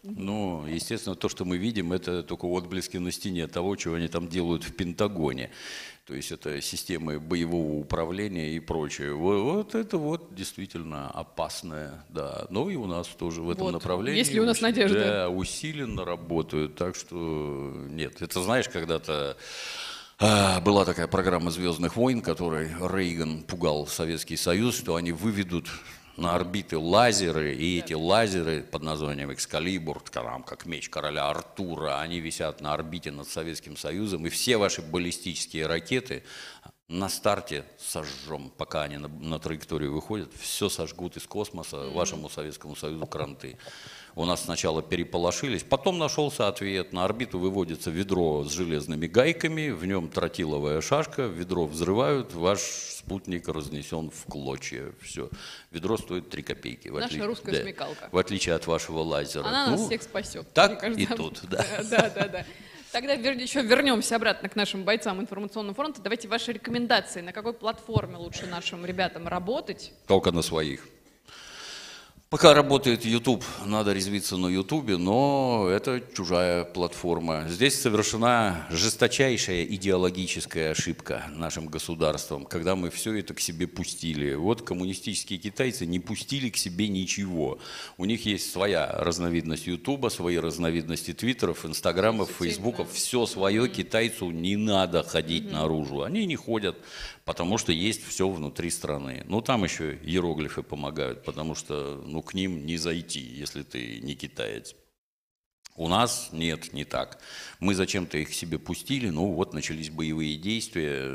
Ну, естественно, то, что мы видим, это только отблески на стене того, чего они там делают в Пентагоне. То есть это системы боевого управления и прочее. Вот это вот действительно опасное, да. Но и у нас тоже в этом Вот. направлении. Есть ли у нас надежда? Да, усиленно работают. Так что нет. Это знаешь, когда-то была такая программа «Звездных войн», которой Рейган пугал Советский Союз, что они выведут на орбиты лазеры, и эти лазеры под названием «Экскалибур», как меч короля Артура, они висят на орбите над Советским Союзом, и все ваши баллистические ракеты на старте сожжем, пока они на траекторию выходят, все сожгут из космоса вашему Советскому Союзу кранты. У нас сначала переполошились, потом нашелся ответ. На орбиту выводится ведро с железными гайками, в нем тротиловая шашка, ведро взрывают, ваш спутник разнесен в клочья. Все. Ведро стоит 3 копейки. Наша русская смекалка. В отличие от вашего лазера. Она нас всех спасет. Так кажется. и тут, да. Да. Тогда еще вернемся обратно к нашим бойцам информационного фронта. Давайте ваши рекомендации. На какой платформе лучше нашим ребятам работать? Только на своих. Пока работает YouTube, надо резвиться на YouTube, но это чужая платформа. Здесь совершена жесточайшая идеологическая ошибка нашим государством, когда мы все это к себе пустили. Вот коммунистические китайцы не пустили к себе ничего. У них есть своя разновидность YouTube, свои разновидности Твиттеров, Инстаграмов, Фейсбуков. Все свое, китайцу не надо ходить наружу. Они не ходят, потому что есть все внутри страны. Ну, там еще иероглифы помогают, потому что к ним не зайти, если ты не китаец. У нас нет, не так. Мы зачем-то их себе пустили, вот начались боевые действия.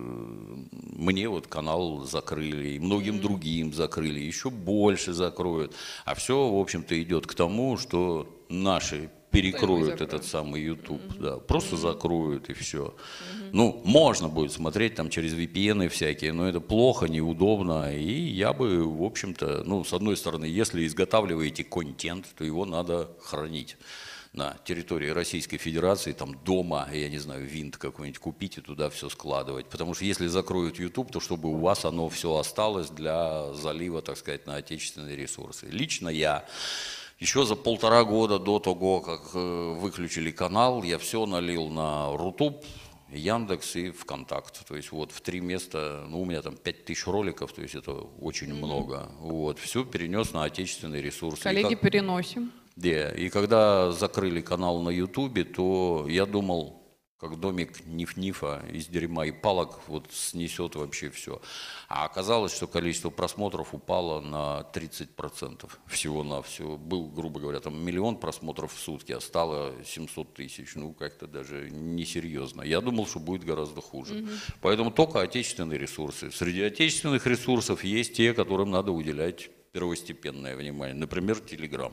Мне вот канал закрыли, и многим другим закрыли, еще больше закроют. А все, в общем-то, идет к тому, что наши перекроют этот самый YouTube, да, просто закроют и все. Можно будет смотреть там через VPN всякие, но это плохо, неудобно, и я бы, в общем-то, с одной стороны, если изготавливаете контент, то его надо хранить на территории Российской Федерации, там дома, я не знаю, винт какой-нибудь купить и туда все складывать. Потому что если закроют YouTube, то чтобы у вас оно все осталось для залива, так сказать, на отечественные ресурсы. Лично я еще за 1,5 года до того, как выключили канал, я все налил на Рутуб, Яндекс и ВКонтакт. То есть вот в 3 места, у меня там 5000 роликов, то есть это очень много. Вот, все перенес на отечественные ресурсы. Коллеги, переносим. Да, и когда закрыли канал на Ютубе, то я думал, как домик Ниф-Нифа из дерьма и палок снесет вообще все. А оказалось, что количество просмотров упало на 30% всего-навсего. Был, грубо говоря, там 1 миллион просмотров в сутки, а стало 700 тысяч. Как-то даже несерьезно. Я думал, что будет гораздо хуже. Поэтому только отечественные ресурсы. Среди отечественных ресурсов есть те, которым надо уделять первостепенное внимание. Например, Telegram.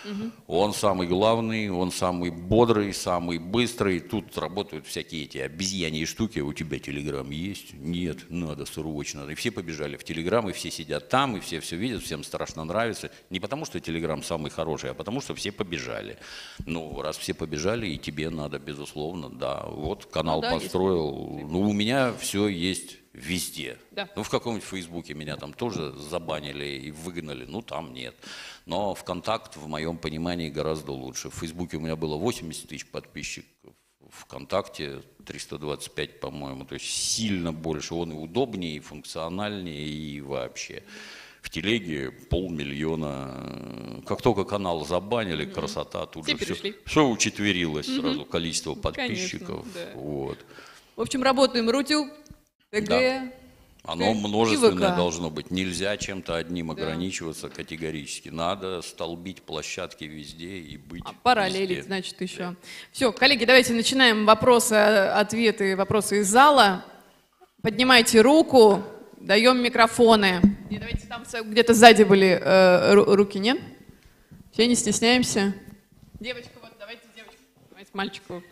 Он самый главный, он самый бодрый, самый быстрый. Тут работают всякие эти обезьяньи штуки. У тебя Telegram есть? Нет, надо срочно. И все побежали в Telegram, и все сидят там, и все видят, всем страшно нравится. Не потому, что Telegram самый хороший, а потому, что все побежали. Раз все побежали, и тебе надо, безусловно, да. Вот канал построил. У меня все есть везде. Да. В каком-нибудь Фейсбуке меня там тоже забанили и выгнали, там нет. Но ВКонтакт, в моем понимании, гораздо лучше. В Фейсбуке у меня было 80 тысяч подписчиков, ВКонтакте 325, по-моему, то есть сильно больше. Он и удобнее, и функциональнее, и вообще. В Телеге 500 000. Как только канал забанили, красота, тут же все учетверилось сразу, количество подписчиков. Конечно, да. Вот. В общем, работаем Рутюб, ТГ. Да. Оно множественное ВК. должно быть. Нельзя чем-то одним ограничиваться категорически. Надо столбить площадки везде и быть Параллелить, везде. значит, еще. Все, коллеги, давайте начинаем вопросы, ответы, вопросы из зала. Поднимайте руку, даем микрофоны. И давайте там где-то сзади были руки, нет? Все, не стесняемся. Девочка, давайте девочку. Давайте мальчику.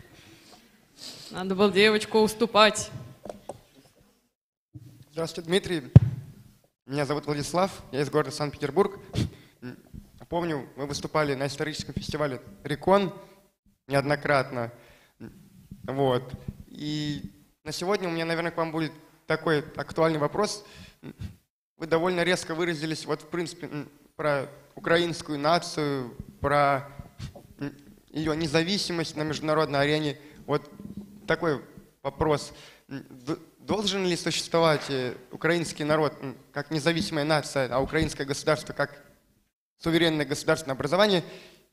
Надо было девочку уступать. Здравствуйте, Дмитрий. Меня зовут Владислав, я из города Санкт-Петербург. Помню, мы выступали на историческом фестивале «Рекон» неоднократно. И на сегодня у меня, наверное, к вам будет такой актуальный вопрос. Вы довольно резко выразились, в принципе, про украинскую нацию, про ее независимость на международной арене. Вот такой вопрос. Должен ли существовать украинский народ как независимая нация, а украинское государство как суверенное государственное образование?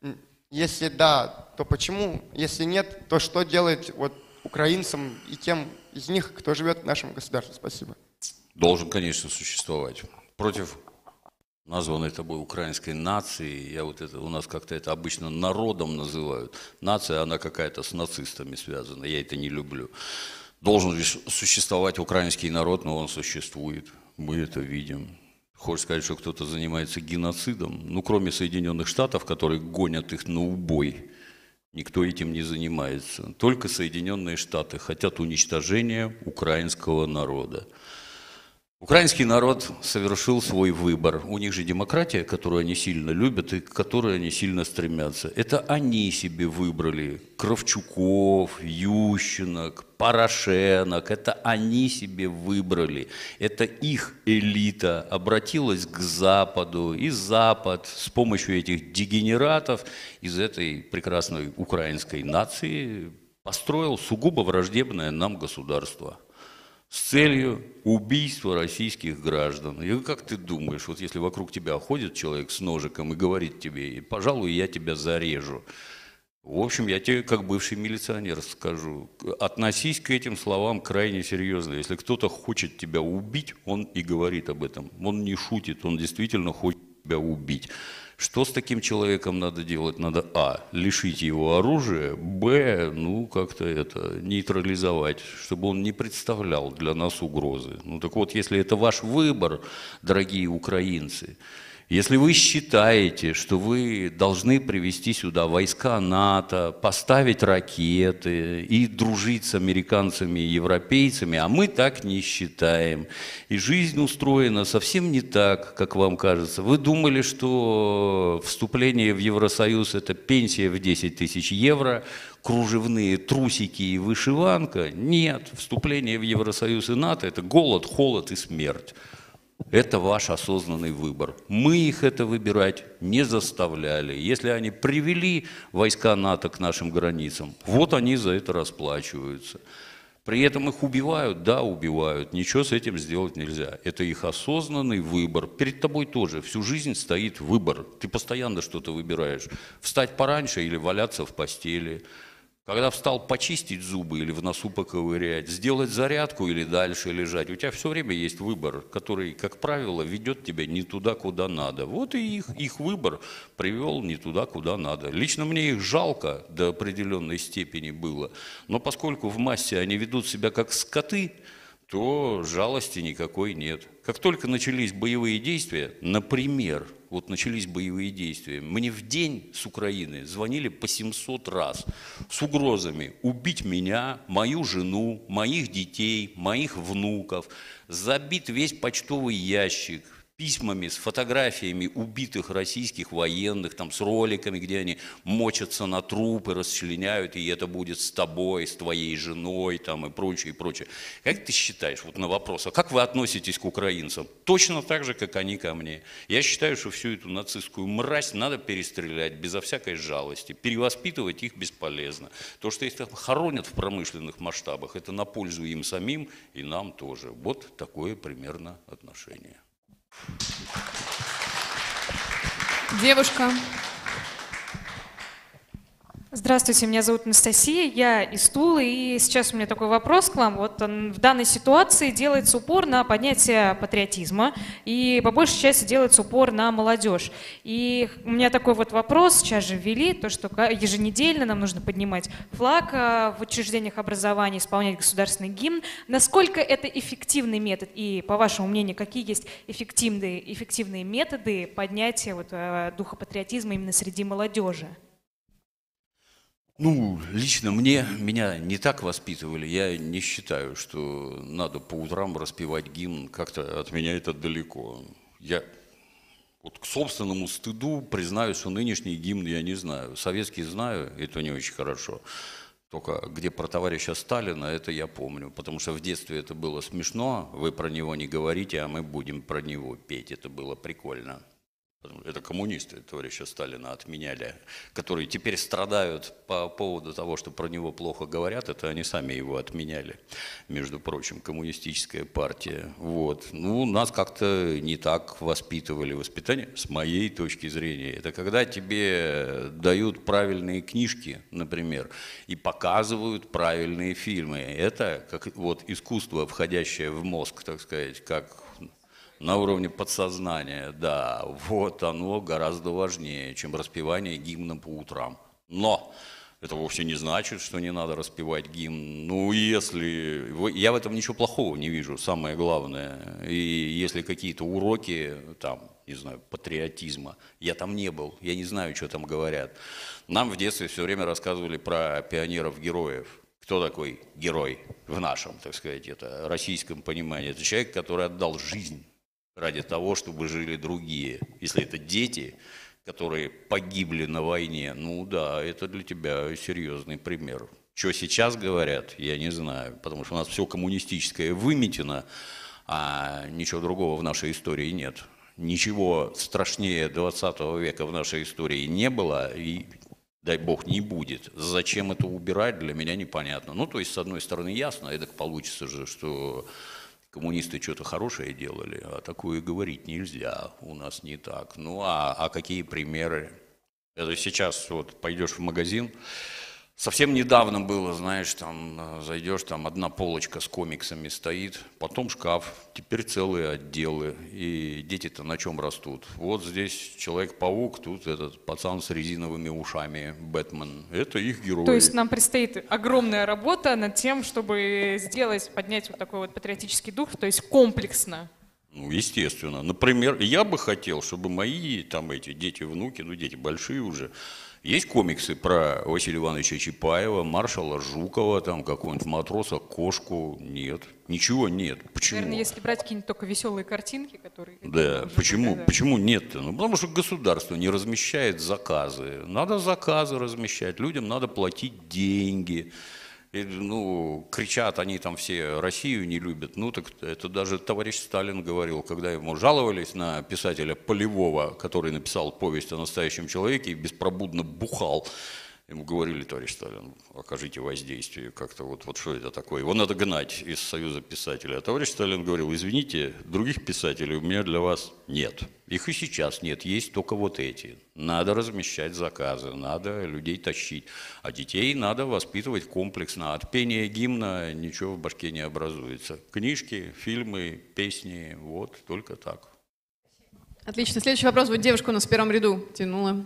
Если да, то почему? Если нет, то что делать вот украинцам и тем из них, кто живет в нашем государстве? Спасибо. Должен, конечно, существовать. Против названной тобой украинской нации, у нас как-то это обычно народом называют. Нация, она какая-то с нацистами связана, я это не люблю. Должен ли существовать украинский народ, но он существует, мы это видим. Хочешь сказать, что кто-то занимается геноцидом? Ну, кроме Соединенных Штатов, которые гонят их на убой, никто этим не занимается. Только Соединенные Штаты хотят уничтожения украинского народа. Украинский народ совершил свой выбор. У них же демократия, которую они сильно любят и к которой они сильно стремятся. Это они себе выбрали Кравчуков, Ющенок, Порошенок. Это они себе выбрали. Это их элита обратилась к Западу. И Запад с помощью этих дегенератов из этой прекрасной украинской нации построил сугубо враждебное нам государство. С целью убийства российских граждан. И как ты думаешь, вот если вокруг тебя ходит человек с ножиком и говорит тебе, пожалуй, я тебя зарежу. В общем, я тебе, как бывший милиционер, скажу, относись к этим словам крайне серьезно. Если кто-то хочет тебя убить, он и говорит об этом. Он не шутит, он действительно хочет тебя убить. Что с таким человеком надо делать? Надо, лишить его оружия, как-то нейтрализовать, чтобы он не представлял для нас угрозы. Ну так вот, если это ваш выбор, дорогие украинцы, если вы считаете, что вы должны привести сюда войска НАТО, поставить ракеты и дружить с американцами и европейцами, а мы так не считаем, и жизнь устроена совсем не так, как вам кажется. Вы думали, что вступление в Евросоюз – это пенсия в 10 тысяч евро, кружевные трусики и вышиванка? Нет, вступление в Евросоюз и НАТО – это голод, холод и смерть. Это ваш осознанный выбор. Мы их это выбирать не заставляли. Если они привели войска НАТО к нашим границам, вот они за это расплачиваются. При этом их убивают? Да, убивают. Ничего с этим сделать нельзя. Это их осознанный выбор. Перед тобой тоже всю жизнь стоит выбор. Ты постоянно что-то выбираешь. Встать пораньше или валяться в постели. Когда встал почистить зубы или в носу поковырять, сделать зарядку или дальше лежать, у тебя все время есть выбор, который, как правило, ведет тебя не туда, куда надо. Вот и их выбор привел не туда, куда надо. Лично мне их жалко до определенной степени было, но поскольку в массе они ведут себя как скоты, то жалости никакой нет. Как только начались боевые действия, например, начались боевые действия, мне в день с Украины звонили по 700 раз с угрозами убить меня, мою жену, моих детей, моих внуков, забит весь почтовый ящик письмами с фотографиями убитых российских военных, там, с роликами, где они мочатся на трупы, расчленяют, и это будет с тобой, с твоей женой, там, и прочее, и прочее. Как ты считаешь, на вопрос, а как вы относитесь к украинцам? Точно так же, как они ко мне. Я считаю, что всю эту нацистскую мразь надо перестрелять безо всякой жалости. Перевоспитывать их бесполезно. То, что их хоронят в промышленных масштабах, это на пользу им самим и нам тоже. Вот такое примерно отношение. Девушка. Здравствуйте, меня зовут Анастасия, я из Тулы, и сейчас у меня такой вопрос к вам. Вот в данной ситуации делается упор на поднятие патриотизма, и по большей части делается упор на молодежь. И у меня такой вот вопрос, сейчас же ввели, то, что еженедельно нам нужно поднимать флаг в учреждениях образования, исполнять государственный гимн. Насколько это эффективный метод, и, по вашему мнению, какие есть эффективные методы поднятия духа патриотизма именно среди молодежи? Лично меня не так воспитывали. Я не считаю, что надо по утрам распевать гимн. Как-то от меня это далеко. Я к собственному стыду признаюсь, что нынешний гимн я не знаю. Советский знаю, это не очень хорошо. Только где про товарища Сталина, это я помню. Потому что в детстве это было смешно. Вы про него не говорите, а мы будем про него петь. Это было прикольно. Это коммунисты товарища Сталина отменяли, которые теперь страдают по поводу того, что про него плохо говорят. Это они сами его отменяли, между прочим, коммунистическая партия. Вот. Ну, нас как-то не так воспитывали. Воспитание, с моей точки зрения, это когда тебе дают правильные книжки, например, и показывают правильные фильмы. Это как вот искусство, входящее в мозг, так сказать, как... На уровне подсознания, да, вот оно гораздо важнее, чем распевание гимна по утрам. Но это вовсе не значит, что не надо распевать гимн. Ну, если... Я в этом ничего плохого не вижу, самое главное. И если какие-то уроки, там, не знаю, патриотизма, я там не был, я не знаю, что там говорят. Нам в детстве все время рассказывали про пионеров-героев. Кто такой герой в нашем, так сказать, это российском понимании? Это человек, который отдал жизнь ради того, чтобы жили другие. Если это дети, которые погибли на войне, ну да, это для тебя серьезный пример. Что сейчас говорят, я не знаю, потому что у нас все коммунистическое выметено, а ничего другого в нашей истории нет. Ничего страшнее 20 века в нашей истории не было и, дай бог, не будет. Зачем это убирать, для меня непонятно. Ну, то есть, с одной стороны, ясно, и так получится же, что... Коммунисты что-то хорошее делали, а такое говорить нельзя, у нас не так. Ну а какие примеры? Это сейчас вот пойдешь в магазин, совсем недавно было, знаешь, там зайдешь, там одна полочка с комиксами стоит, потом шкаф, теперь целые отделы, и дети-то на чем растут? Вот здесь Человек-паук, тут этот пацан с резиновыми ушами, Бэтмен, это их герои. То есть нам предстоит огромная работа над тем, чтобы сделать, поднять вот такой вот патриотический дух, то есть комплексно. Ну, естественно. Например, я бы хотел, чтобы мои там эти дети, внуки, ну дети большие уже, есть комиксы про Василия Ивановича Чапаева, маршала Жукова, там какого-нибудь матроса, кошку. Нет, ничего нет. Почему? Наверное, если брать какие-нибудь только веселые картинки, которые... Да, почему? Да. Почему нет-то? Ну, потому что государство не размещает заказы. Надо заказы размещать, людям надо платить деньги. И, ну, кричат, они там все Россию не любят. Ну, так это даже товарищ Сталин говорил, когда ему жаловались на писателя Полевого, который написал повесть о настоящем человеке и беспробудно бухал. Ему говорили, товарищ Сталин, окажите воздействие как-то, вот что это такое. Его надо гнать из Союза писателей. А товарищ Сталин говорил, извините, других писателей у меня для вас нет. Их и сейчас нет, есть только вот эти. Надо размещать заказы, надо людей тащить. А детей надо воспитывать комплексно. От пения гимна ничего в башке не образуется. Книжки, фильмы, песни, вот, только так. Отлично. Следующий вопрос. Вот девушка у нас в первом ряду тянула.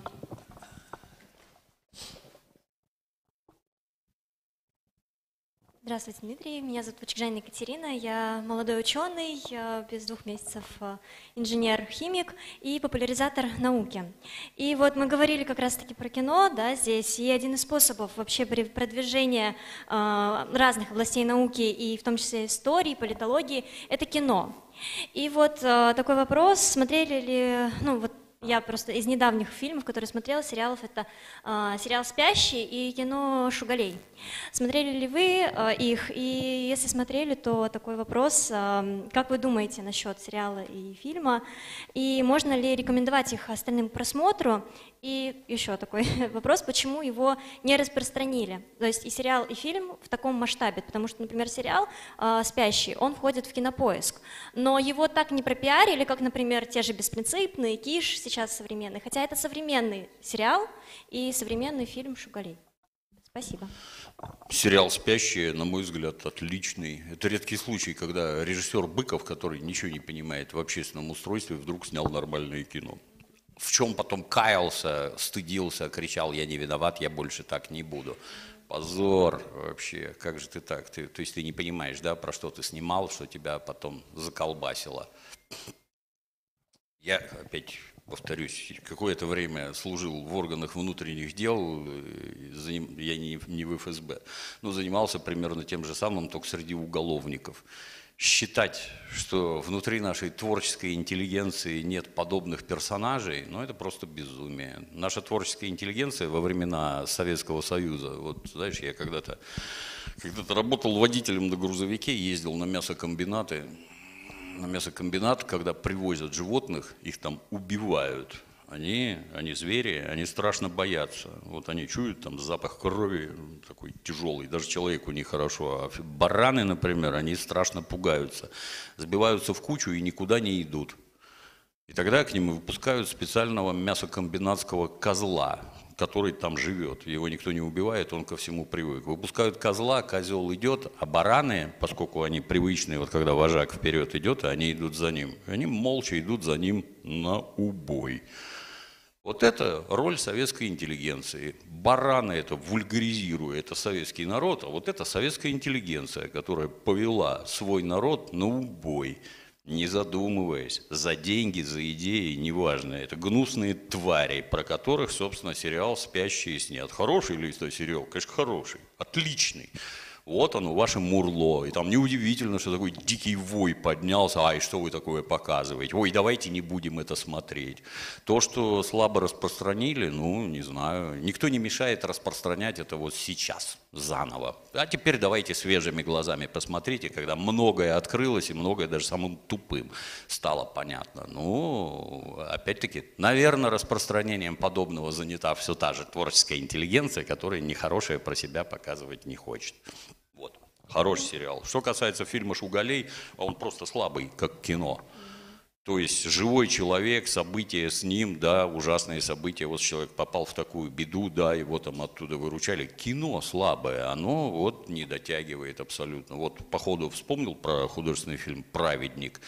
Здравствуйте, Дмитрий. Меня зовут Почекжанина Екатерина. Я молодой ученый, без 2 месяцев инженер-химик и популяризатор науки. И вот мы говорили как раз-таки про кино, да, здесь. И один из способов вообще продвижения разных областей науки, и в том числе истории, политологии, это кино. И вот такой вопрос, смотрели ли, ну вот, я просто из недавних фильмов, которые смотрела, сериалов, это сериал «Спящий» и кино «Шугалей». Смотрели ли вы их? И если смотрели, то такой вопрос, как вы думаете насчет сериала и фильма? И можно ли рекомендовать их остальным к просмотру? И еще такой вопрос, почему его не распространили? То есть и сериал, и фильм в таком масштабе, потому что, например, сериал «Спящий», он входит в Кинопоиск, но его так не пропиарили, как, например, те же «Беспринципные», «Киш», сейчас современный, хотя это современный сериал и современный фильм «Шугалей». Спасибо. Сериал «Спящие», на мой взгляд, отличный. Это редкий случай, когда режиссер Быков, который ничего не понимает в общественном устройстве, вдруг снял нормальное кино. В чем потом каялся, стыдился, кричал, я не виноват, я больше так не буду. Позор вообще, как же ты так? То есть ты не понимаешь, да, про что ты снимал, что тебя потом заколбасило. Я опять повторюсь, какое-то время служил в органах внутренних дел, я не в ФСБ, но занимался примерно тем же самым, только среди уголовников. Считать, что внутри нашей творческой интеллигенции нет подобных персонажей, ну это просто безумие. Наша творческая интеллигенция во времена Советского Союза, вот знаешь, я когда-то работал водителем на грузовике, ездил на мясокомбинаты. на мясокомбинат, когда привозят животных, их там убивают. Они звери, они страшно боятся. Вот они чуют там запах крови такой тяжелый, даже человеку нехорошо. А бараны, например, они страшно пугаются, сбиваются в кучу и никуда не идут. И тогда к ним выпускают специального мясокомбинатского козла, который там живет. Его никто не убивает, он ко всему привык. Выпускают козла, козел идет, а бараны, поскольку они привычные, вот когда вожак вперед идет, они идут за ним. И они молча идут за ним на убой. Вот это роль советской интеллигенции. Бараны это вульгаризируя, это советский народ, а вот это советская интеллигенция, которая повела свой народ на убой, не задумываясь, за деньги, за идеи, неважно. Это гнусные твари, про которых, собственно, сериал «Спящие снят». Хороший ли это сериал? Конечно, хороший, отличный. Вот оно, ваше Мурло. И там неудивительно, что такой дикий вой поднялся. Ай, что вы такое показываете? Ой, давайте не будем это смотреть. То, что слабо распространили, ну, не знаю. Никто не мешает распространять это вот сейчас, заново. А теперь давайте свежими глазами посмотрите, когда многое открылось и многое даже самым тупым стало понятно. Ну, опять-таки, наверное, распространением подобного занята все та же творческая интеллигенция, которая нехорошее про себя показывать не хочет. Вот. Хороший сериал. Что касается фильма «Шугалей», он просто слабый, как кино. То есть живой человек, события с ним, да, ужасные события. Вот человек попал в такую беду, да, его там оттуда выручали. Кино слабое, оно вот не дотягивает абсолютно. Вот по ходу вспомнил про художественный фильм «Праведник»,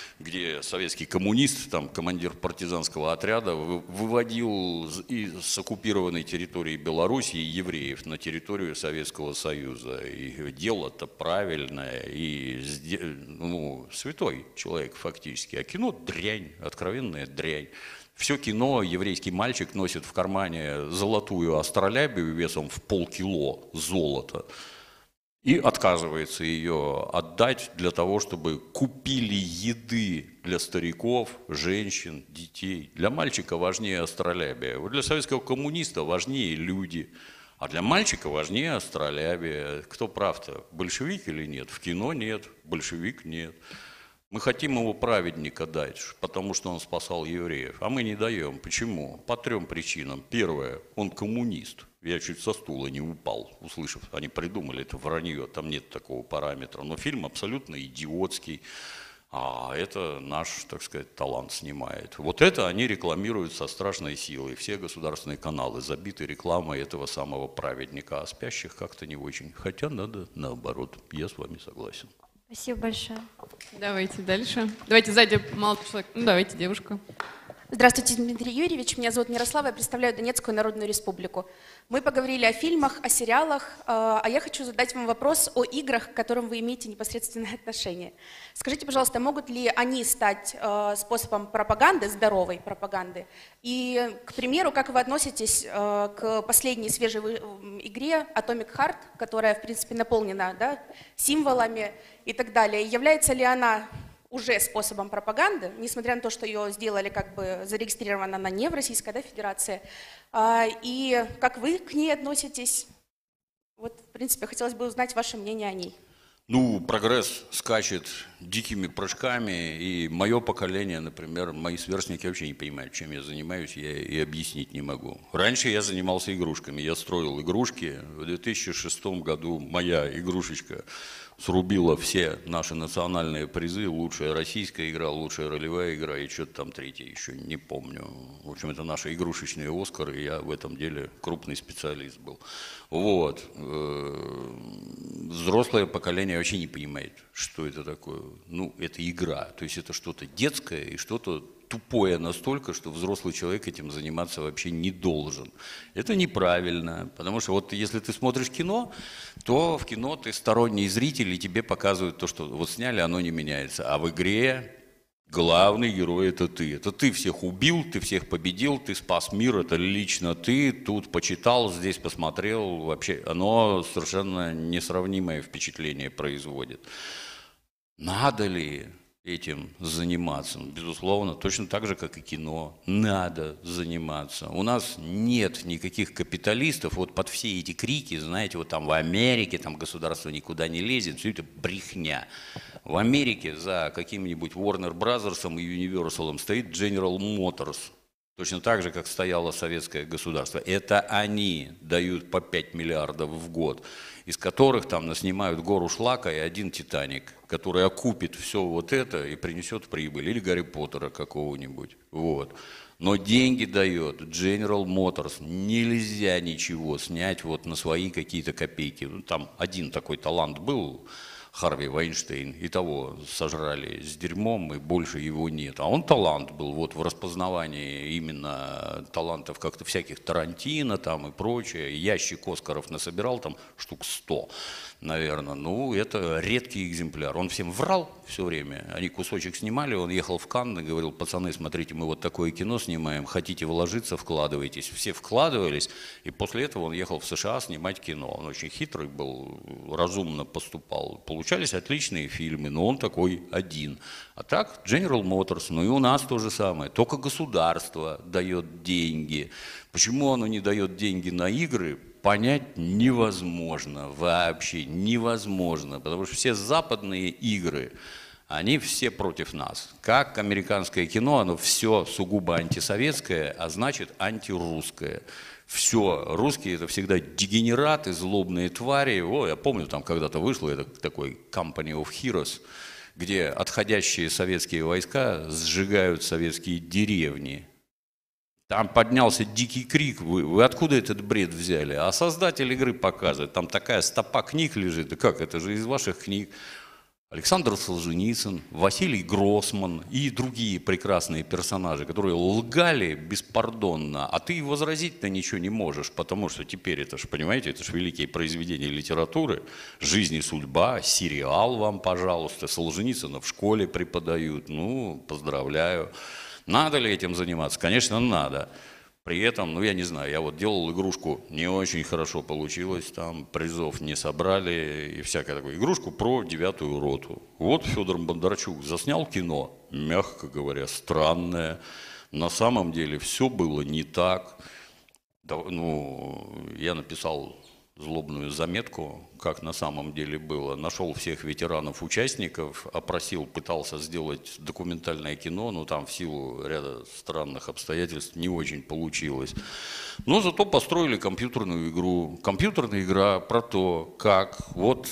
где советский коммунист, там, командир партизанского отряда, выводил с оккупированной территории Белоруссии евреев на территорию Советского Союза. И дело-то правильное, и ну, святой человек фактически. А кино дрянь, откровенная дрянь. Все кино еврейский мальчик носит в кармане золотую астролябию весом в полкило золота. И отказывается ее отдать для того, чтобы купили еды для стариков, женщин, детей. Для мальчика важнее астролябия. Вот для советского коммуниста важнее люди. А для мальчика важнее астролябия. Кто прав-то, большевик или нет? В кино нет, большевик нет. Мы хотим его праведника дать, потому что он спасал евреев. А мы не даем. Почему? По 3 причинам. Первое, он коммунист. Я чуть со стула не упал, услышав. Они придумали это вранье, там нет такого параметра. Но фильм абсолютно идиотский. А это наш, так сказать, талант снимает. Вот это они рекламируют со страшной силой. Все государственные каналы забиты рекламой этого самого праведника. А спящих как-то не очень. Хотя надо наоборот. Я с вами согласен. Спасибо большое. Давайте дальше. Давайте сзади молодой человек. Ну, давайте, девушка. Здравствуйте, Дмитрий Юрьевич. Меня зовут Мирослава, я представляю Донецкую Народную Республику. Мы поговорили о фильмах, о сериалах, а я хочу задать вам вопрос о играх, к которым вы имеете непосредственное отношение. Скажите, пожалуйста, могут ли они стать способом пропаганды, здоровой пропаганды? И, к примеру, как вы относитесь к последней свежей игре Atomic Heart, которая, в принципе, наполнена, да, символами и так далее? Является ли она уже способом пропаганды, несмотря на то, что ее сделали, как бы зарегистрирована она не в Российской, да, Федерации. И как вы к ней относитесь? Вот, в принципе, хотелось бы узнать ваше мнение о ней. Ну, прогресс скачет дикими прыжками, и мое поколение, например, мои сверстники вообще не понимают, чем я занимаюсь, я и объяснить не могу. Раньше я занимался игрушками, я строил игрушки. В 2006 году моя игрушечка срубила все наши национальные призы, лучшая российская игра, лучшая ролевая игра и что-то там третье еще, не помню. В общем, это наши игрушечные Оскары, и я в этом деле крупный специалист был. Вот. Взрослое поколение вообще не понимает, что это такое. Ну, это игра, то есть это что-то детское и что-то тупое настолько, что взрослый человек этим заниматься вообще не должен. Это неправильно, потому что вот если ты смотришь кино, то в кино ты сторонний зритель, и тебе показывают то, что вот сняли, оно не меняется. А в игре главный герой – это ты. Это ты всех убил, ты всех победил, ты спас мир, это лично ты. Тут почитал, здесь посмотрел. Вообще оно совершенно несравнимое впечатление производит. Надо ли этим заниматься. Безусловно, точно так же, как и кино, надо заниматься. У нас нет никаких капиталистов, вот под все эти крики, знаете, вот там в Америке, там государство никуда не лезет, все это брехня. В Америке за каким-нибудь Warner Brothers и Universal стоит General Motors, точно так же, как стояло советское государство. Это они дают по 5 миллиардов в год, из которых там наснимают гору шлака и один «Титаник», который окупит все вот это и принесет прибыль. Или Гарри Поттера какого-нибудь. Вот. Но деньги дает General Motors. Нельзя ничего снять вот на свои какие-то копейки. Ну, там один такой талант был, Харви Вайнштейн, и того сожрали с дерьмом, и больше его нет. А он талант был вот в распознавании именно талантов как-то всяких Тарантино там и прочее. Ящик Оскаров насобирал там штук 100, наверное. Ну, это редкий экземпляр. Он всем врал все время. Они кусочек снимали, он ехал в Канны, говорил: пацаны, смотрите, мы вот такое кино снимаем, хотите вложиться, вкладывайтесь. Все вкладывались, и после этого он ехал в США снимать кино. Он очень хитрый был, разумно поступал. Получались отличные фильмы, но он такой один. А так, General Motors, ну и у нас то же самое. Только государство дает деньги. Почему оно не дает деньги на игры, понять невозможно, вообще невозможно. Потому что все западные игры, они все против нас. Как американское кино, оно все сугубо антисоветское, а значит антирусское. Все, русские это всегда дегенераты, злобные твари. О, я помню, там когда-то вышло это такой Company of Heroes, где отходящие советские войска сжигают советские деревни. Там поднялся дикий крик. Вы откуда этот бред взяли? А создатель игры показывает. Там такая стопа книг лежит. Да как, это же из ваших книг. Александр Солженицын, Василий Гроссман и другие прекрасные персонажи, которые лгали беспардонно, а ты возразить-то ничего не можешь, потому что теперь это же, понимаете, это же великие произведения литературы, «Жизнь и судьба», сериал вам, пожалуйста, Солженицына в школе преподают, ну, поздравляю. Надо ли этим заниматься? Конечно, надо. При этом, ну я не знаю, я вот делал игрушку, не очень хорошо получилось, там призов не собрали и всякое такое. Игрушку про 9-ю роту. Вот Федор Бондарчук заснял кино, мягко говоря, странное. На самом деле все было не так. Да, ну, я написал злобную заметку, как на самом деле было. Нашел всех ветеранов-участников, опросил, пытался сделать документальное кино, но там в силу ряда странных обстоятельств не очень получилось. Но зато построили компьютерную игру. Компьютерная игра про то, как вот,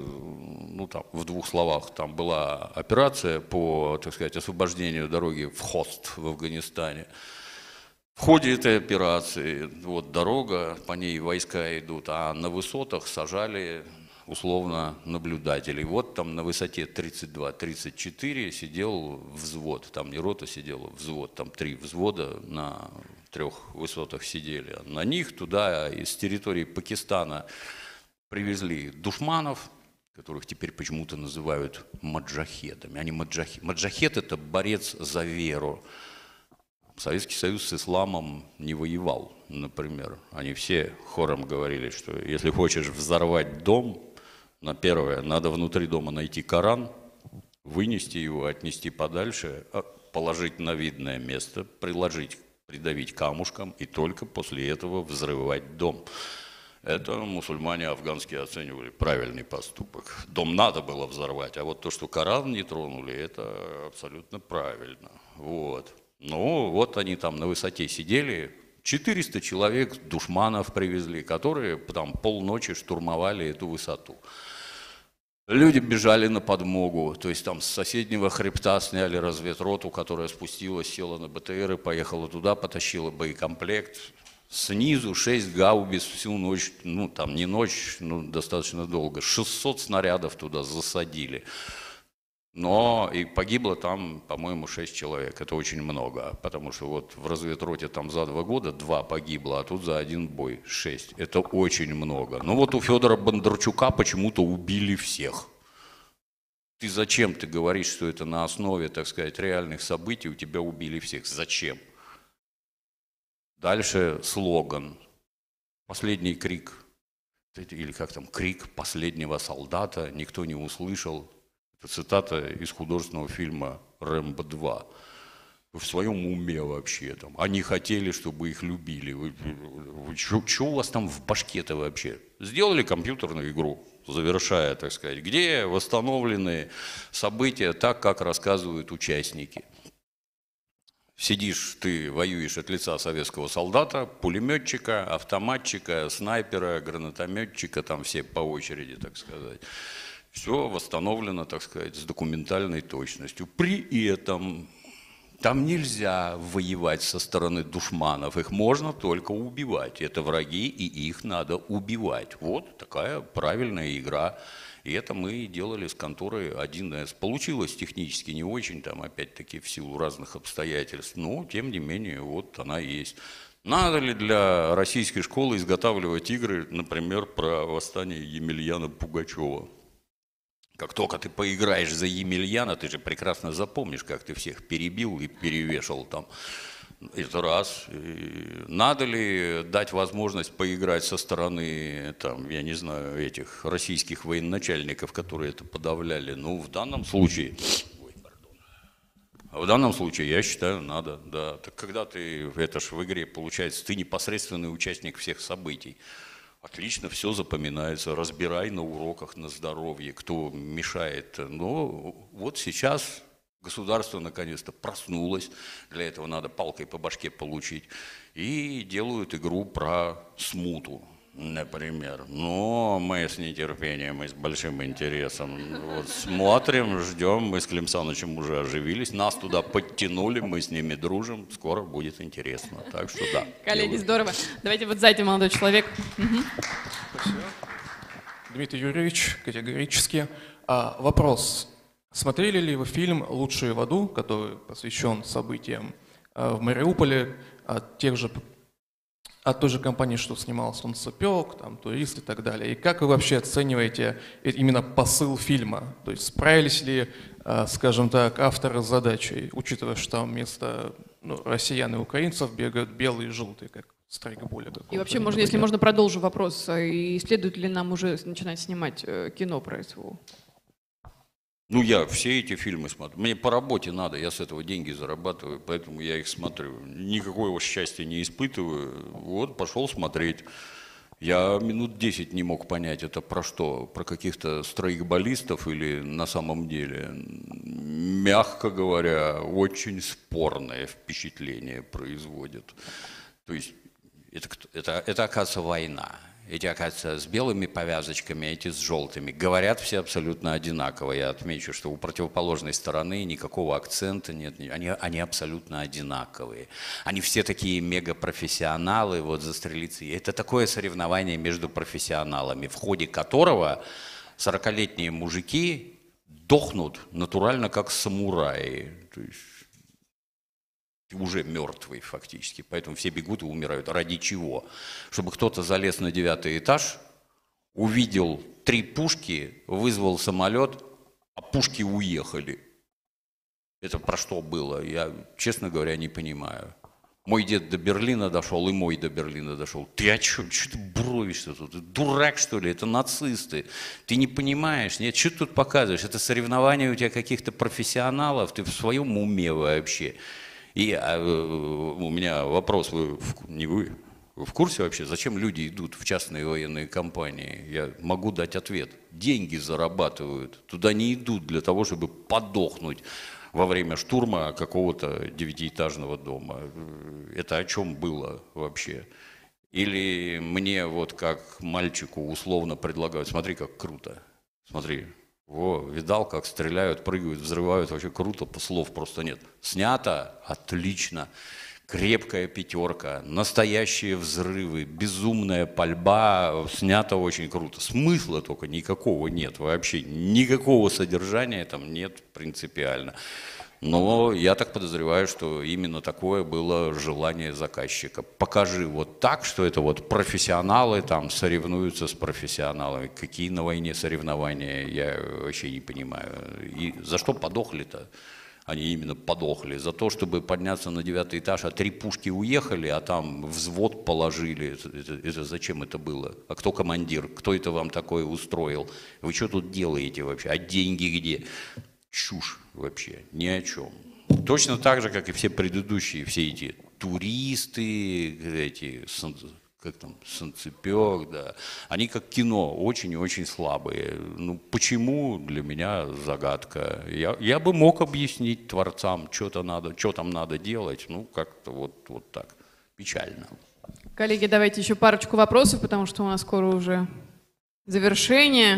ну там в 2 словах, там была операция по, так сказать, освобождению дороги в Хост в Афганистане. В ходе этой операции вот дорога, по ней войска идут, а на высотах сажали условно наблюдателей. Вот там на высоте 32-34 сидел взвод, там не рота сидела, взвод, там 3 взвода на 3 высотах сидели. На них туда из территории Пакистана привезли душманов, которых теперь почему-то называют маджахедами. Они маджахед – это борец за веру. Советский Союз с исламом не воевал, например. Они все хором говорили, что если хочешь взорвать дом, на первое, надо внутри дома найти Коран, вынести его, отнести подальше, положить на видное место, придавить камушком и только после этого взрывать дом. Это мусульмане афганские оценивали правильный поступок. Дом надо было взорвать, а вот то, что Коран не тронули, это абсолютно правильно. Вот. Ну, вот они там на высоте сидели, 400 человек душманов привезли, которые там полночи штурмовали эту высоту. Люди бежали на подмогу, то есть там с соседнего хребта сняли разведроту, которая спустилась, села на БТР и поехала туда, потащила боекомплект. Снизу 6 гаубиц всю ночь, ну там не ночь, ну достаточно долго, 600 снарядов туда засадили. Но и погибло там, по-моему, 6 человек. Это очень много, потому что вот в разведроте там за 2 года 2 погибло, а тут за 1 бой 6. Это очень много. Но вот у Федора Бондарчука почему-то убили всех. Ты зачем ты говоришь, что это на основе, так сказать, реальных событий у тебя убили всех? Зачем? Дальше слоган. Последний крик, или как там, крик последнего солдата, никто не услышал. Это цитата из художественного фильма «Рэмбо 2». Вы в своем уме вообще там. Они хотели, чтобы их любили. Что у вас там в башке-то вообще? Сделали компьютерную игру, завершая, так сказать, где восстановлены события так, как рассказывают участники. Сидишь, ты воюешь от лица советского солдата, пулеметчика, автоматчика, снайпера, гранатометчика, там все по очереди, так сказать. Все восстановлено, так сказать, с документальной точностью. При этом там нельзя воевать со стороны душманов, их можно только убивать. Это враги, и их надо убивать. Вот такая правильная игра. И это мы делали с конторой 1С. Получилось технически не очень, там опять-таки в силу разных обстоятельств, но тем не менее вот она есть. Надо ли для российской школы изготавливать игры, например, про восстание Емельяна Пугачева? Как только ты поиграешь за Емельяна, ты же прекрасно запомнишь, как ты всех перебил и перевешал там. Это раз. И надо ли дать возможность поиграть со стороны, там, я не знаю, этих российских военачальников, которые это подавляли? Ну, в данном случае, я считаю, надо, да. Так когда ты, это ж в игре, получается, ты непосредственный участник всех событий. Отлично, все запоминается, разбирай на уроках на здоровье, кто мешает. Но вот сейчас государство наконец-то проснулось, для этого надо палкой по башке получить, и делают игру про смуту, например. Но мы с нетерпением и с большим интересом вот смотрим, ждем, мы с Клим Санычем уже оживились, нас туда подтянули, мы с ними дружим, скоро будет интересно, так что да. Коллеги, здорово. Давайте вот сзади молодой человек. Спасибо. Дмитрий Юрьевич, категорически. Вопрос. Смотрели ли вы фильм «Лучшие в аду», который посвящен событиям в Мариуполе от той же компании, что снимал «Солнцепек», там, «Турист» и так далее? И как вы вообще оцениваете именно посыл фильма? То есть справились ли, скажем так, авторы с задачей, учитывая, что там вместо россиян и украинцев бегают белые и желтые, как в страйкболе? И вообще, если можно, продолжу вопрос. И следует ли нам уже начинать снимать кино про СВО? Ну, я все эти фильмы смотрю. Мне по работе надо, я с этого деньги зарабатываю, поэтому я их смотрю. Никакого счастья не испытываю. Вот, пошел смотреть. Я минут 10 не мог понять, это про что? Про каких-то страйкболистов или на самом деле? Мягко говоря, очень спорное впечатление производит. То есть, это оказывается, война. Эти, оказывается, с белыми повязочками, эти с желтыми. Говорят все абсолютно одинаково. Я отмечу, что у противоположной стороны никакого акцента нет. Они абсолютно одинаковые. Они все такие мегапрофессионалы, вот застрелиться. Это такое соревнование между профессионалами, в ходе которого 40-летние мужики дохнут натурально как самураи. То есть уже мертвый фактически, поэтому все бегут и умирают. Ради чего? Чтобы кто-то залез на 9-й этаж, увидел 3 пушки, вызвал самолет, а пушки уехали. Это про что было? Я, честно говоря, не понимаю. Мой дед до Берлина дошел, и мой до Берлина дошел. Ты о чем? Что ты бровишься тут? Ты дурак, что ли? Это нацисты. Ты не понимаешь? Нет, что ты тут показываешь? Это соревнования у тебя каких-то профессионалов? Ты в своем уме вообще? И у меня вопрос, вы в курсе вообще, зачем люди идут в частные военные компании? Я могу дать ответ. Деньги зарабатывают. Туда не идут для того, чтобы подохнуть во время штурма какого-то 9-этажного дома. Это о чем было вообще? Или мне вот как мальчику условно предлагают, смотри, как круто, смотри. Во, видал, как стреляют, прыгают, взрывают, вообще круто, слов просто нет. Снято? Отлично. Крепкая 5, настоящие взрывы, безумная пальба, снято очень круто. Смысла только никакого нет вообще, никакого содержания там нет принципиально. Но я так подозреваю, что именно такое было желание заказчика. Покажи вот так, что это вот профессионалы там соревнуются с профессионалами. Какие на войне соревнования, я вообще не понимаю. И за что подохли-то? они именно подохли. За то, чтобы подняться на 9-й этаж, а 3 пушки уехали, а там взвод положили. Это зачем это было? А кто командир? Кто это вам такое устроил? Вы что тут делаете вообще? А деньги где? Чушь вообще, ни о чем. Точно так же, как и все предыдущие, все эти туристы, эти, как там, санцепёк, да, они как кино, очень и очень слабые. Ну, почему, для меня загадка. Я бы мог объяснить творцам, что там надо делать, ну, как-то вот так, печально. Коллеги, давайте еще парочку вопросов, потому что у нас скоро уже завершение.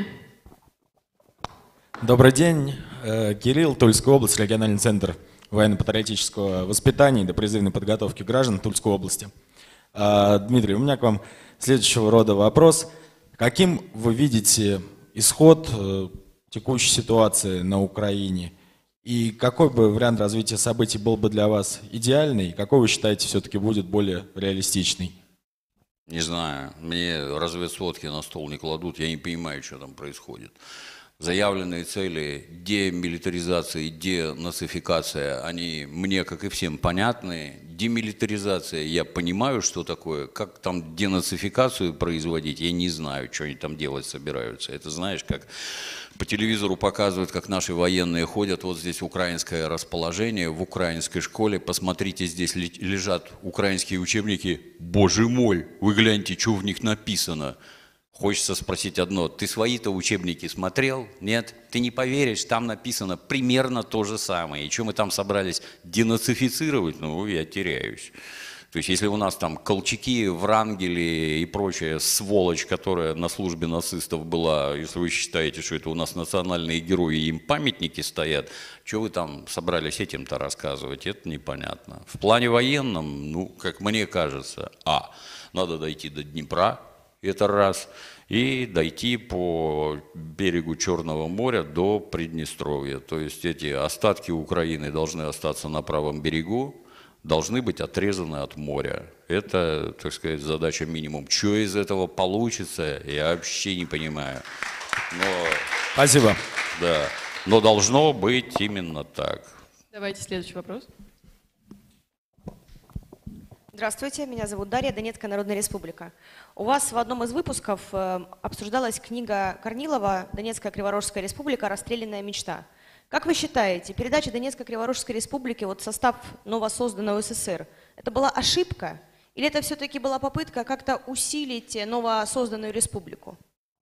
Добрый день. Кирилл, Тульская область, региональный центр военно-патриотического воспитания и допризывной подготовки граждан Тульской области. Дмитрий, у меня к вам следующего рода вопрос. Каким вы видите исход текущей ситуации на Украине? И какой бы вариант развития событий был бы для вас идеальный? Какой вы считаете все-таки будет более реалистичный? Не знаю, мне разведсводки на стол не кладут, я не понимаю, что там происходит. Заявленные цели демилитаризация и денацификация, они мне, как и всем, понятны. Демилитаризация, я понимаю, что такое. Как там денацификацию производить, я не знаю, что они там делать собираются. Это знаешь, как по телевизору показывают, как наши военные ходят. Вот здесь украинское расположение, в украинской школе. Посмотрите, здесь лежат украинские учебники. Боже мой, вы гляньте, что в них написано. Хочется спросить одно, ты свои-то учебники смотрел? Нет? Ты не поверишь, там написано примерно то же самое. И что мы там собрались денацифицировать? Ну, я теряюсь. То есть, если у нас там Колчаки, Врангели и прочая сволочь, которая на службе нацистов была, если вы считаете, что это у нас национальные герои, им памятники стоят, что вы там собрались этим-то рассказывать, это непонятно. В плане военном, ну, как мне кажется, надо дойти до Днепра, это раз, и дойти по берегу Черного моря до Приднестровья. То есть эти остатки Украины должны остаться на правом берегу, должны быть отрезаны от моря. Это, так сказать, задача минимум. Что из этого получится, я вообще не понимаю. Спасибо. Да, но должно быть именно так. Давайте следующий вопрос. Здравствуйте, меня зовут Дарья, Донецкая Народная Республика. У вас в одном из выпусков обсуждалась книга Корнилова «Донецкая Криворожская Республика. Расстрелянная мечта». Как вы считаете, передача Донецкой Криворожской Республики в состав новосозданного СССР – это была ошибка? Или это все-таки была попытка как-то усилить новосозданную республику?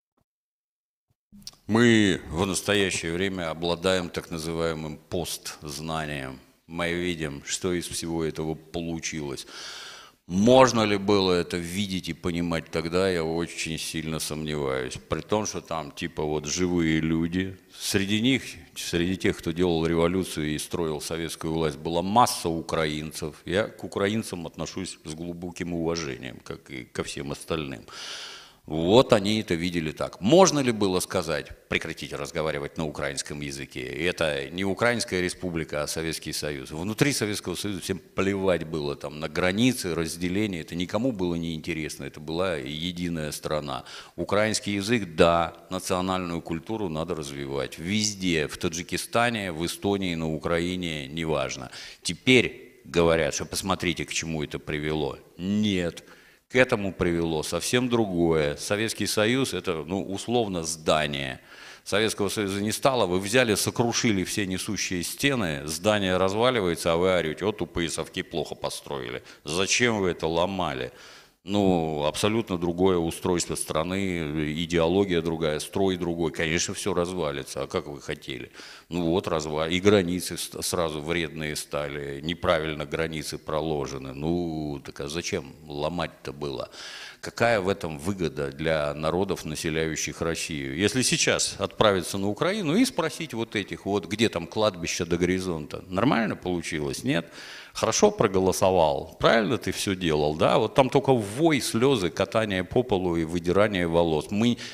Мы в настоящее время обладаем так называемым постзнанием. Мы видим, что из всего этого получилось. Можно ли было это видеть и понимать тогда, я очень сильно сомневаюсь. При том, что там типа вот живые люди, среди них, среди тех, кто делал революцию и строил советскую власть, была масса украинцев. Я к украинцам отношусь с глубоким уважением, как и ко всем остальным. Вот они это видели так. Можно ли было сказать, прекратите разговаривать на украинском языке? Это не Украинская республика, а Советский Союз. Внутри Советского Союза всем плевать было там на границы, разделения. Это никому было не интересно. Это была единая страна. Украинский язык, да, национальную культуру надо развивать. Везде, в Таджикистане, в Эстонии, на Украине, неважно. Теперь говорят, что посмотрите, к чему это привело. Нет. К этому привело совсем другое. Советский Союз – это, условно, здание. Советского Союза не стало, вы взяли, сокрушили все несущие стены, здание разваливается, а вы орете, вот тупые совки плохо построили. Зачем вы это ломали? Абсолютно другое устройство страны, идеология другая, строй другой. Конечно, все развалится. А как вы хотели? И границы сразу вредные стали, неправильно границы проложены. Так а зачем ломать-то было? Какая в этом выгода для народов, населяющих Россию? Если сейчас отправиться на Украину и спросить вот этих, где там кладбище до горизонта, нормально получилось? Нет? Хорошо проголосовал, правильно ты все делал, да? Вот там только вой, слезы, катание по полу и выдирание волос. Мы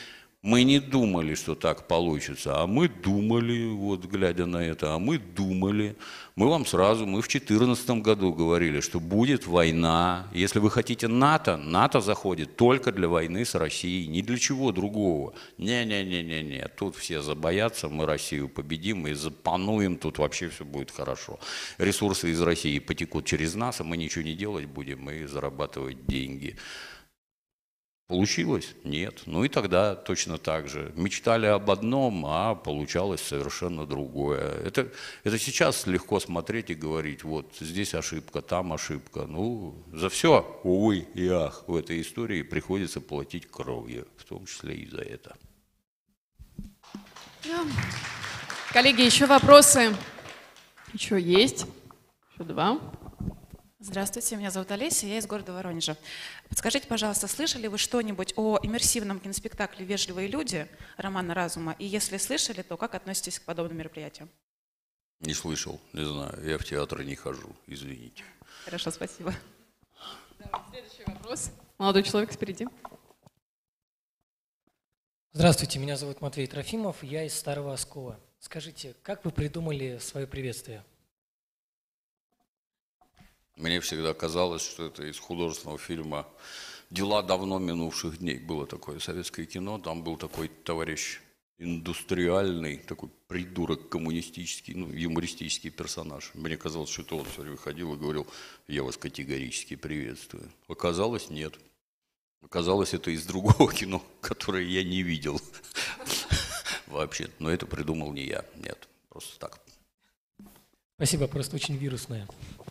Мы не думали, что так получится, а мы думали, вот глядя на это, мы вам сразу, мы в 2014 году говорили, что будет война. Если вы хотите НАТО, НАТО заходит только для войны с Россией, ни для чего другого. Не, тут все забоятся, мы Россию победим и запануем, тут вообще все будет хорошо. Ресурсы из России потекут через нас, а мы ничего не делать будем и зарабатывать деньги. Получилось? Нет. Ну и тогда точно так же. Мечтали об одном, а получалось совершенно другое. Это сейчас легко смотреть и говорить, вот здесь ошибка, там ошибка. Ну, за все, увы и ах, в этой истории приходится платить кровью, в том числе и за это. Коллеги, еще вопросы? Еще есть? Еще два. Здравствуйте, меня зовут Олеся, я из города Воронежа. Подскажите, пожалуйста, слышали вы что-нибудь о иммерсивном киноспектакле «Вежливые люди» Романа Разума? И если слышали, то как относитесь к подобным мероприятиям? Не слышал, не знаю, я в театр не хожу, извините. Хорошо, спасибо. Следующий вопрос. Молодой человек спереди. Здравствуйте, меня зовут Матвей Трофимов, я из Старого Оскола. Скажите, как вы придумали свое приветствие? Мне всегда казалось, что это из художественного фильма «Дела давно минувших дней». Было такое советское кино, там был такой товарищ индустриальный, такой придурок коммунистический, ну, юмористический персонаж. Мне казалось, что это он все время ходил и говорил: «Я вас категорически приветствую». Оказалось, нет. Оказалось, это из другого кино, которое я не видел вообще. Но это придумал не я, нет, просто так. Спасибо, просто очень вирусное.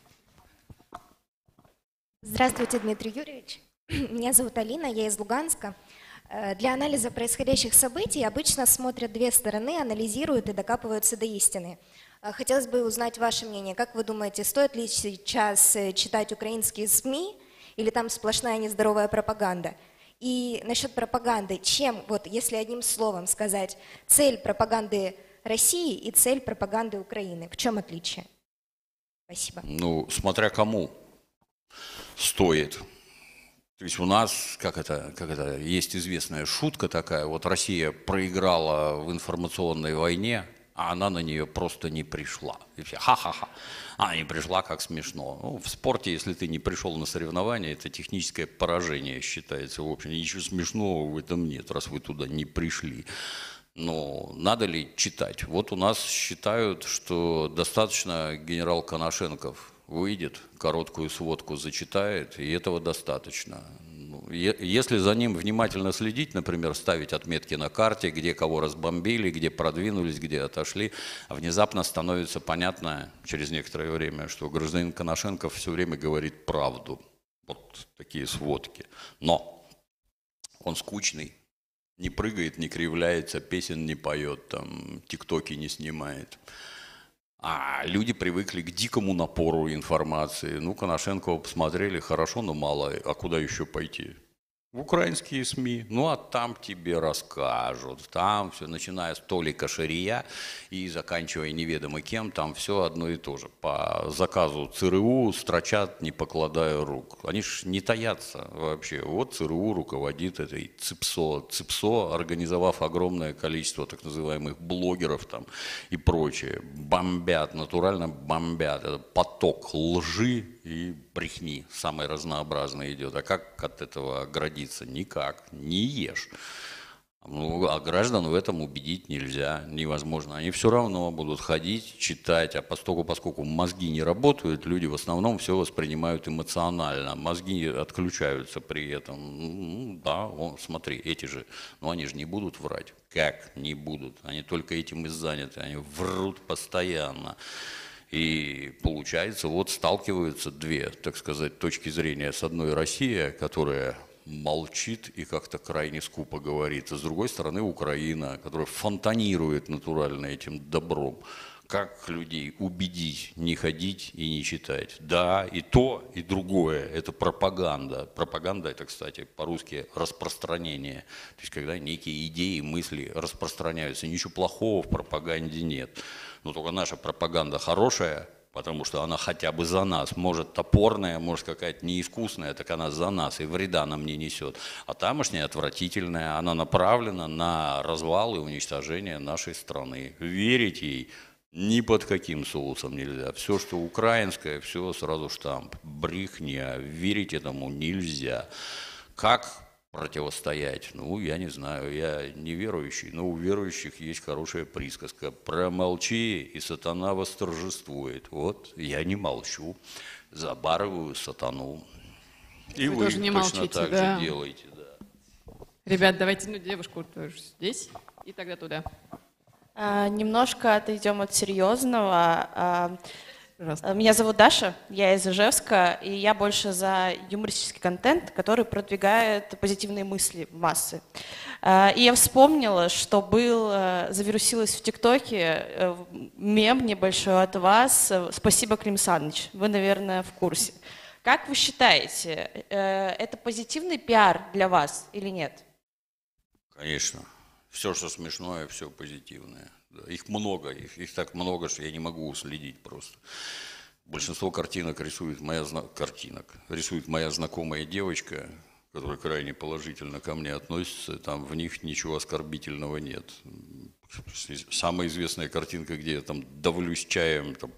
Здравствуйте, Дмитрий Юрьевич. Меня зовут Алина, я из Луганска. Для анализа происходящих событий обычно смотрят две стороны, анализируют и докапываются до истины. Хотелось бы узнать ваше мнение. Как вы думаете, стоит ли сейчас читать украинские СМИ или там сплошная нездоровая пропаганда? И насчет пропаганды, чем, вот если одним словом сказать, цель пропаганды России и цель пропаганды Украины, в чем отличие? Спасибо. Ну, смотря кому стоит. То есть у нас, как это, есть известная шутка такая, вот Россия проиграла в информационной войне, а она на нее просто не пришла. И все, ха-ха-ха, она не пришла, как смешно. Ну, в спорте, если ты не пришел на соревнования, это техническое поражение считается. В общем, ничего смешного в этом нет, раз вы туда не пришли. Но надо ли читать? Вот у нас считают, что достаточно генерал Коношенков выйдет, короткую сводку зачитает, и этого достаточно. Если за ним внимательно следить, например, ставить отметки на карте, где кого разбомбили, где продвинулись, где отошли, внезапно становится понятно через некоторое время, что гражданин Коношенков все время говорит правду. Вот такие сводки. Но он скучный, не прыгает, не кривляется, песен не поет, там, тиктоки не снимает. А люди привыкли к дикому напору информации. Ну, Коношенкова посмотрели, хорошо, но мало. А куда еще пойти? В украинские СМИ. Ну, а там тебе расскажут. Там все, начиная с Толика Шария и заканчивая неведомо кем, там все одно и то же. По заказу ЦРУ строчат, не покладая рук. Они ж не таятся вообще. Вот ЦРУ руководит этой ЦИПСО. ЦИПСО, организовав огромное количество так называемых блогеров там и прочее, бомбят, натурально бомбят. Это поток лжи и брехни самой разнообразной идет. А как от этого оградиться? Никак. Не ешь. Ну, а граждан в этом убедить нельзя, невозможно. Они все равно будут ходить, читать, а поскольку мозги не работают, люди в основном все воспринимают эмоционально. Мозги отключаются при этом. Ну, да, смотри, эти же, но они же не будут врать. Как не будут? Они только этим и заняты, они врут постоянно. И получается, вот сталкиваются две, так сказать, точки зрения. С одной Россия, которая молчит и как-то крайне скупо говорит, а с другой стороны Украина, которая фонтанирует натурально этим добром. Как людей убедить не ходить и не читать? Да, и то, и другое. Это пропаганда. Пропаганда – это, кстати, по-русски распространение. То есть, когда некие идеи, мысли распространяются. Ничего плохого в пропаганде нет. Но только наша пропаганда хорошая, потому что она хотя бы за нас. Может топорная, может какая-то неискусная, так она за нас и вреда нам не несет. А тамошняя отвратительная, она направлена на развал и уничтожение нашей страны. Верить ей ни под каким соусом нельзя. Все, что украинское, все сразу штамп. Брехня. Верить этому нельзя. Как противостоять? Ну, я не знаю, я не верующий, но у верующих есть хорошая присказка. Промолчи, и сатана восторжествует. Вот, я не молчу, забарываю сатану. И вы тоже не точно молчите, так да. же делаете. Да. Ребят, давайте, ну, девушку тоже здесь, и тогда туда. Немножко отойдем от серьезного. Меня зовут Даша, я из Ижевска, и я больше за юмористический контент, который продвигает позитивные мысли в массы. И я вспомнила, что завирусилось в ТикТоке мем небольшой от вас «Спасибо, Клим Саныч». Вы, наверное, в курсе. Как вы считаете, это позитивный пиар для вас или нет? Конечно. Все, что смешное, все позитивное. Да. Их много, их так много, что я не могу уследить просто. Большинство картинок рисует моя знакомая девочка, которая крайне положительно ко мне относится. Там в них ничего оскорбительного нет. Самая известная картинка, где я там давлюсь чаем, там,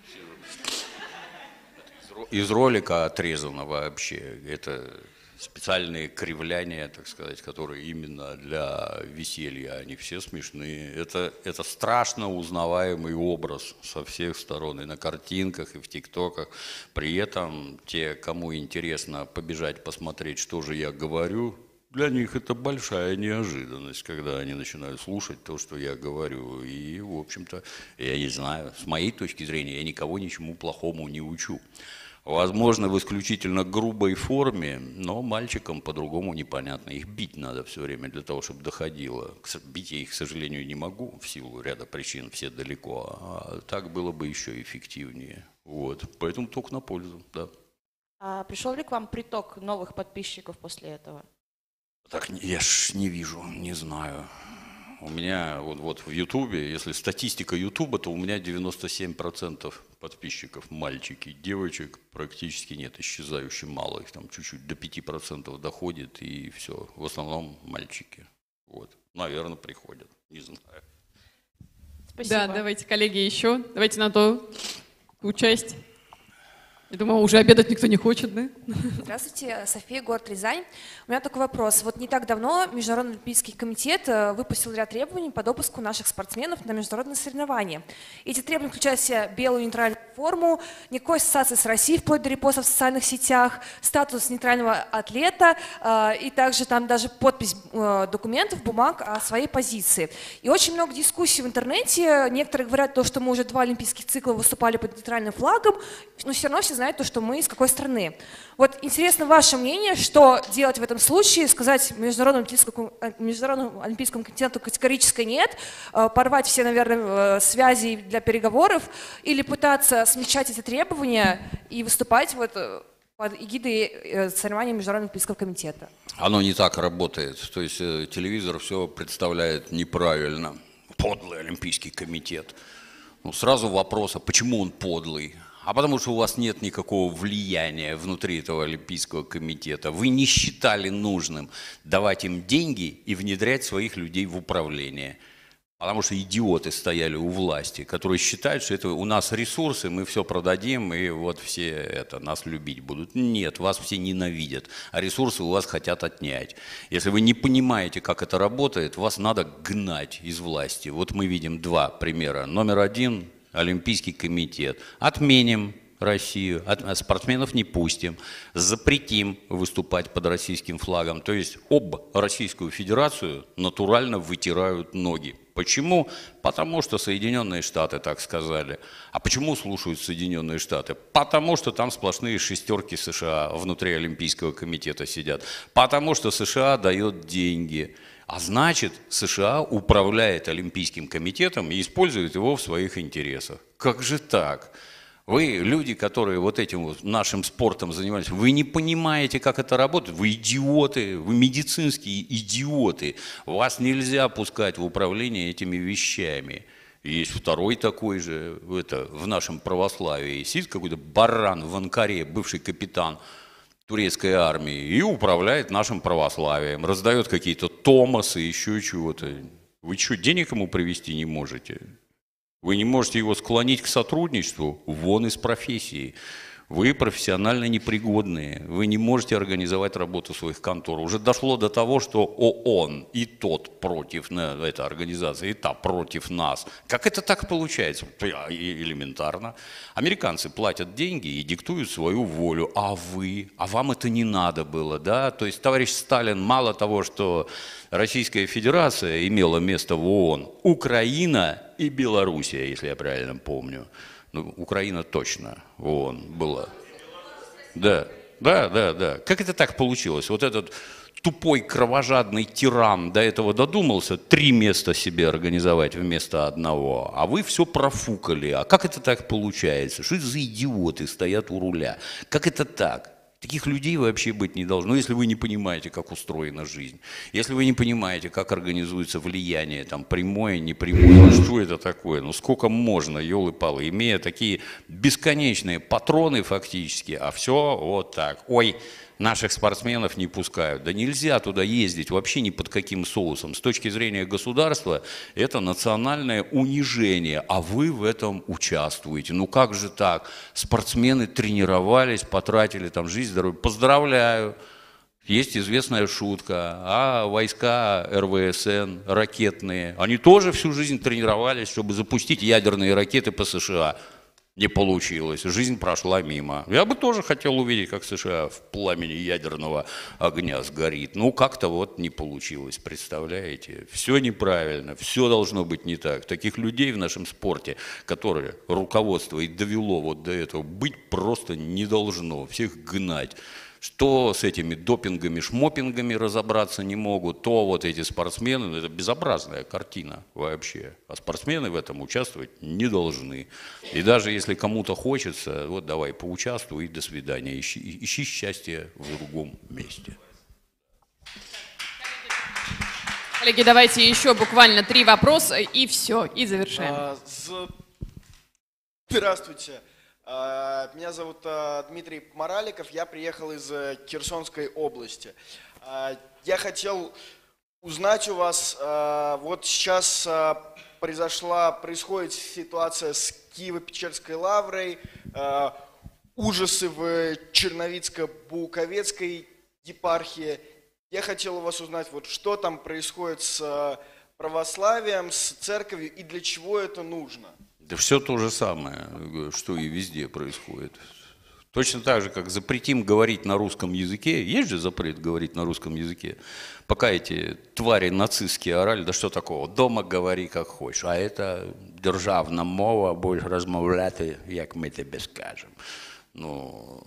из ролика отрезано вообще. Это специальные кривляния, так сказать, которые именно для веселья, они все смешные. Это страшно узнаваемый образ со всех сторон, и на картинках, и в ТикТоках. При этом те, кому интересно побежать посмотреть, что же я говорю, для них это большая неожиданность, когда они начинают слушать то, что я говорю. И, в общем-то, я не знаю, с моей точки зрения, я никого ничему плохому не учу. Возможно, в исключительно грубой форме, но мальчикам по-другому непонятно. Их бить надо все время для того, чтобы доходило. Бить я их, к сожалению, не могу в силу ряда причин, все далеко. А так было бы еще эффективнее. Вот. Поэтому только на пользу, да. А пришел ли к вам приток новых подписчиков после этого? Так я ж не вижу, не знаю. У меня вот в Ютубе, если статистика Ютуба, то у меня 97% подписчиков мальчики, девочек практически нет, исчезающе мало, их там чуть-чуть до 5% доходит, и все, в основном мальчики. Вот, наверное, приходят, не знаю. Спасибо. Да, давайте, коллеги, еще, давайте на ту часть. Я думаю, уже обедать никто не хочет, да? Здравствуйте, София, город Рязань. У меня такой вопрос. Вот не так давно Международный олимпийский комитет выпустил ряд требований по допуску наших спортсменов на международные соревнования. Эти требования включают в себя белую нейтральную форму, никакой ассоциации с Россией, вплоть до репостов в социальных сетях, статус нейтрального атлета и также там даже подпись документов, бумаг о своей позиции. И очень много дискуссий в интернете. Некоторые говорят то, что мы уже 2 олимпийских цикла выступали под нейтральным флагом, но все равно все знают то, что мы из какой страны. Вот интересно ваше мнение, что делать в этом случае, сказать Международному олимпийскому комитету категорически нет, порвать все, наверное, связи для переговоров или пытаться смягчать эти требования и выступать вот под эгидой соревнований Международного олимпийского комитета? Оно не так работает. То есть телевизор все представляет неправильно. Подлый Олимпийский комитет. Ну, сразу вопрос, а почему он подлый? А потому что у вас нет никакого влияния внутри этого Олимпийского комитета. Вы не считали нужным давать им деньги и внедрять своих людей в управление. Потому что идиоты стояли у власти, которые считают, что это у нас ресурсы, мы все продадим, и вот все нас любить будут. Нет, вас все ненавидят, а ресурсы у вас хотят отнять. Если вы не понимаете, как это работает, вас надо гнать из власти. Вот мы видим 2 примера. Номер 1 – Олимпийский комитет. Отменим Россию, спортсменов не пустим, запретим выступать под российским флагом. То есть Российскую Федерацию натурально вытирают ноги. Почему? Потому что Соединенные Штаты так сказали. А почему слушают Соединенные Штаты? Потому что там сплошные шестерки США внутри Олимпийского комитета сидят. Потому что США дает деньги. А значит, США управляет Олимпийским комитетом и использует его в своих интересах. Как же так? Вы, люди, которые вот этим вот нашим спортом занимались, вы не понимаете, как это работает. Вы идиоты, вы медицинские идиоты. Вас нельзя пускать в управление этими вещами. Есть второй такой же, в нашем православии. Сидит какой-то баран в Анкаре, бывший капитан турецкой армии, и управляет нашим православием, раздает какие-то томасы, еще чего-то. Вы что, денег ему привезти не можете? Вы не можете его склонить к сотрудничеству? Вон из профессии. Вы профессионально непригодные, вы не можете организовать работу своих контор. Уже дошло до того, что ООН и тот против, эта организация, и та против нас. Как это так получается? Элементарно. Американцы платят деньги и диктуют свою волю, а вы? А вам это не надо было, да? То есть товарищ Сталин мало того, что Российская Федерация имела место в ООН, Украина и Белоруссия, если я правильно помню. Ну, Украина точно в ООН была. Да. Как это так получилось? Вот этот тупой кровожадный тиран до этого додумался 3 места себе организовать вместо одного, а вы все профукали. А как это так получается? Что это за идиоты стоят у руля? Как это так? Таких людей вообще быть не должно, если вы не понимаете, как устроена жизнь. Если вы не понимаете, как организуется влияние, там, прямое, непрямое, что это такое, ну сколько можно, елы-палы, имея такие бесконечные патроны фактически, а все вот так. Ой, наших спортсменов не пускают. Да нельзя туда ездить вообще ни под каким соусом. С точки зрения государства это национальное унижение, а вы в этом участвуете. Ну как же так? Спортсмены тренировались, потратили там жизнь, здоровье. Поздравляю. Есть известная шутка. А войска РВСН, ракетные, они тоже всю жизнь тренировались, чтобы запустить ядерные ракеты по США. Не получилось. Жизнь прошла мимо. Я бы тоже хотел увидеть, как США в пламени ядерного огня сгорит. Ну, как-то вот не получилось, представляете? Все неправильно, все должно быть не так. Таких людей в нашем спорте, которые руководство и довело вот до этого, быть просто не должно. Всех гнать. Что с этими допингами, шмопингами разобраться не могут, то вот эти спортсмены, это безобразная картина вообще. А спортсмены в этом участвовать не должны. И даже если кому-то хочется, вот давай поучаствуй и до свидания. Ищи счастье в другом месте. Коллеги, давайте еще буквально 3 вопроса и все, и завершаем. Здравствуйте. Меня зовут Дмитрий Мараликов, я приехал из Херсонской области. Я хотел узнать у вас, вот сейчас происходит ситуация с Киево-Печерской лаврой, ужасы в Черновицко-Буковецкой епархии. Я хотел у вас узнать, вот что там происходит с православием, с церковью и для чего это нужно. Да все то же самое, что и везде происходит. Точно так же, как запретим говорить на русском языке, есть же запрет говорить на русском языке, пока эти твари нацистские орали, да что такого, дома говори как хочешь, а это державна мова, будешь размовляти, як мы тебе скажем. Ну,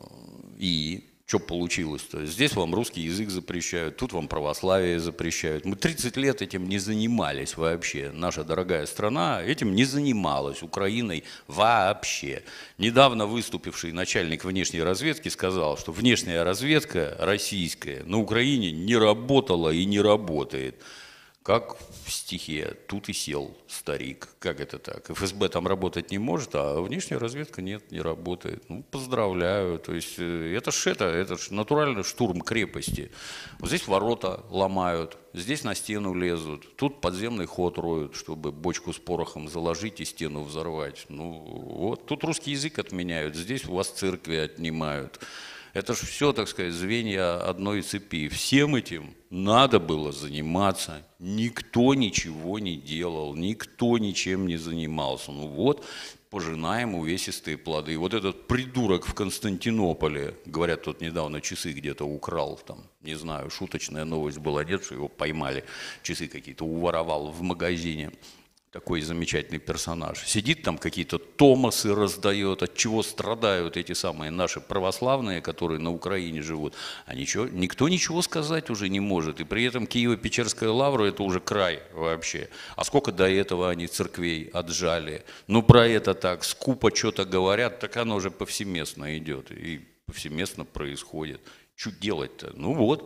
и что получилось-то? Здесь вам русский язык запрещают, тут вам православие запрещают. Мы 30 лет этим не занимались вообще. Наша дорогая страна этим не занималась, Украиной вообще. Недавно выступивший начальник внешней разведки сказал, что внешняя разведка российская на Украине не работала и не работает. Как в стихе, тут и сел старик. Как это так? ФСБ там работать не может, а внешняя разведка нет, не работает. Ну, поздравляю. То есть это ж натуральный штурм крепости. Вот здесь ворота ломают, здесь на стену лезут, тут подземный ход роют, чтобы бочку с порохом заложить и стену взорвать. Ну, вот тут русский язык отменяют, здесь у вас церкви отнимают. Это же все, так сказать, звенья одной цепи. Всем этим надо было заниматься. Никто ничего не делал, никто ничем не занимался. Ну вот, пожинаем увесистые плоды. Вот этот придурок в Константинополе, говорят, тот недавно часы где-то украл, там, не знаю, шуточная новость была, нет, что его поймали, часы какие-то уворовал в магазине. Такой замечательный персонаж. Сидит там, какие-то томасы раздает, от чего страдают эти самые наши православные, которые на Украине живут. А никто ничего сказать уже не может. И при этом Киево-Печерская лавра – это уже край вообще. А сколько до этого они церквей отжали? Ну, про это так скупо что-то говорят, так оно уже повсеместно идет. И повсеместно происходит. Что делать-то? Ну вот,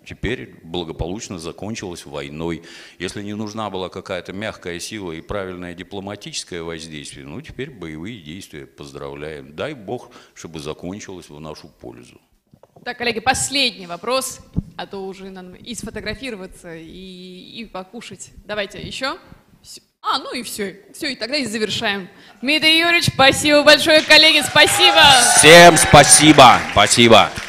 теперь благополучно закончилась войной. Если не нужна была какая-то мягкая сила и правильное дипломатическое воздействие, ну теперь боевые действия. Поздравляем. Дай Бог, чтобы закончилось в нашу пользу. Так, коллеги, последний вопрос, а то уже надо и сфотографироваться, и покушать. Давайте еще. Ну и все. Все, и тогда и завершаем. Дмитрий Юрьевич, спасибо большое, коллеги, спасибо. Всем спасибо. Спасибо.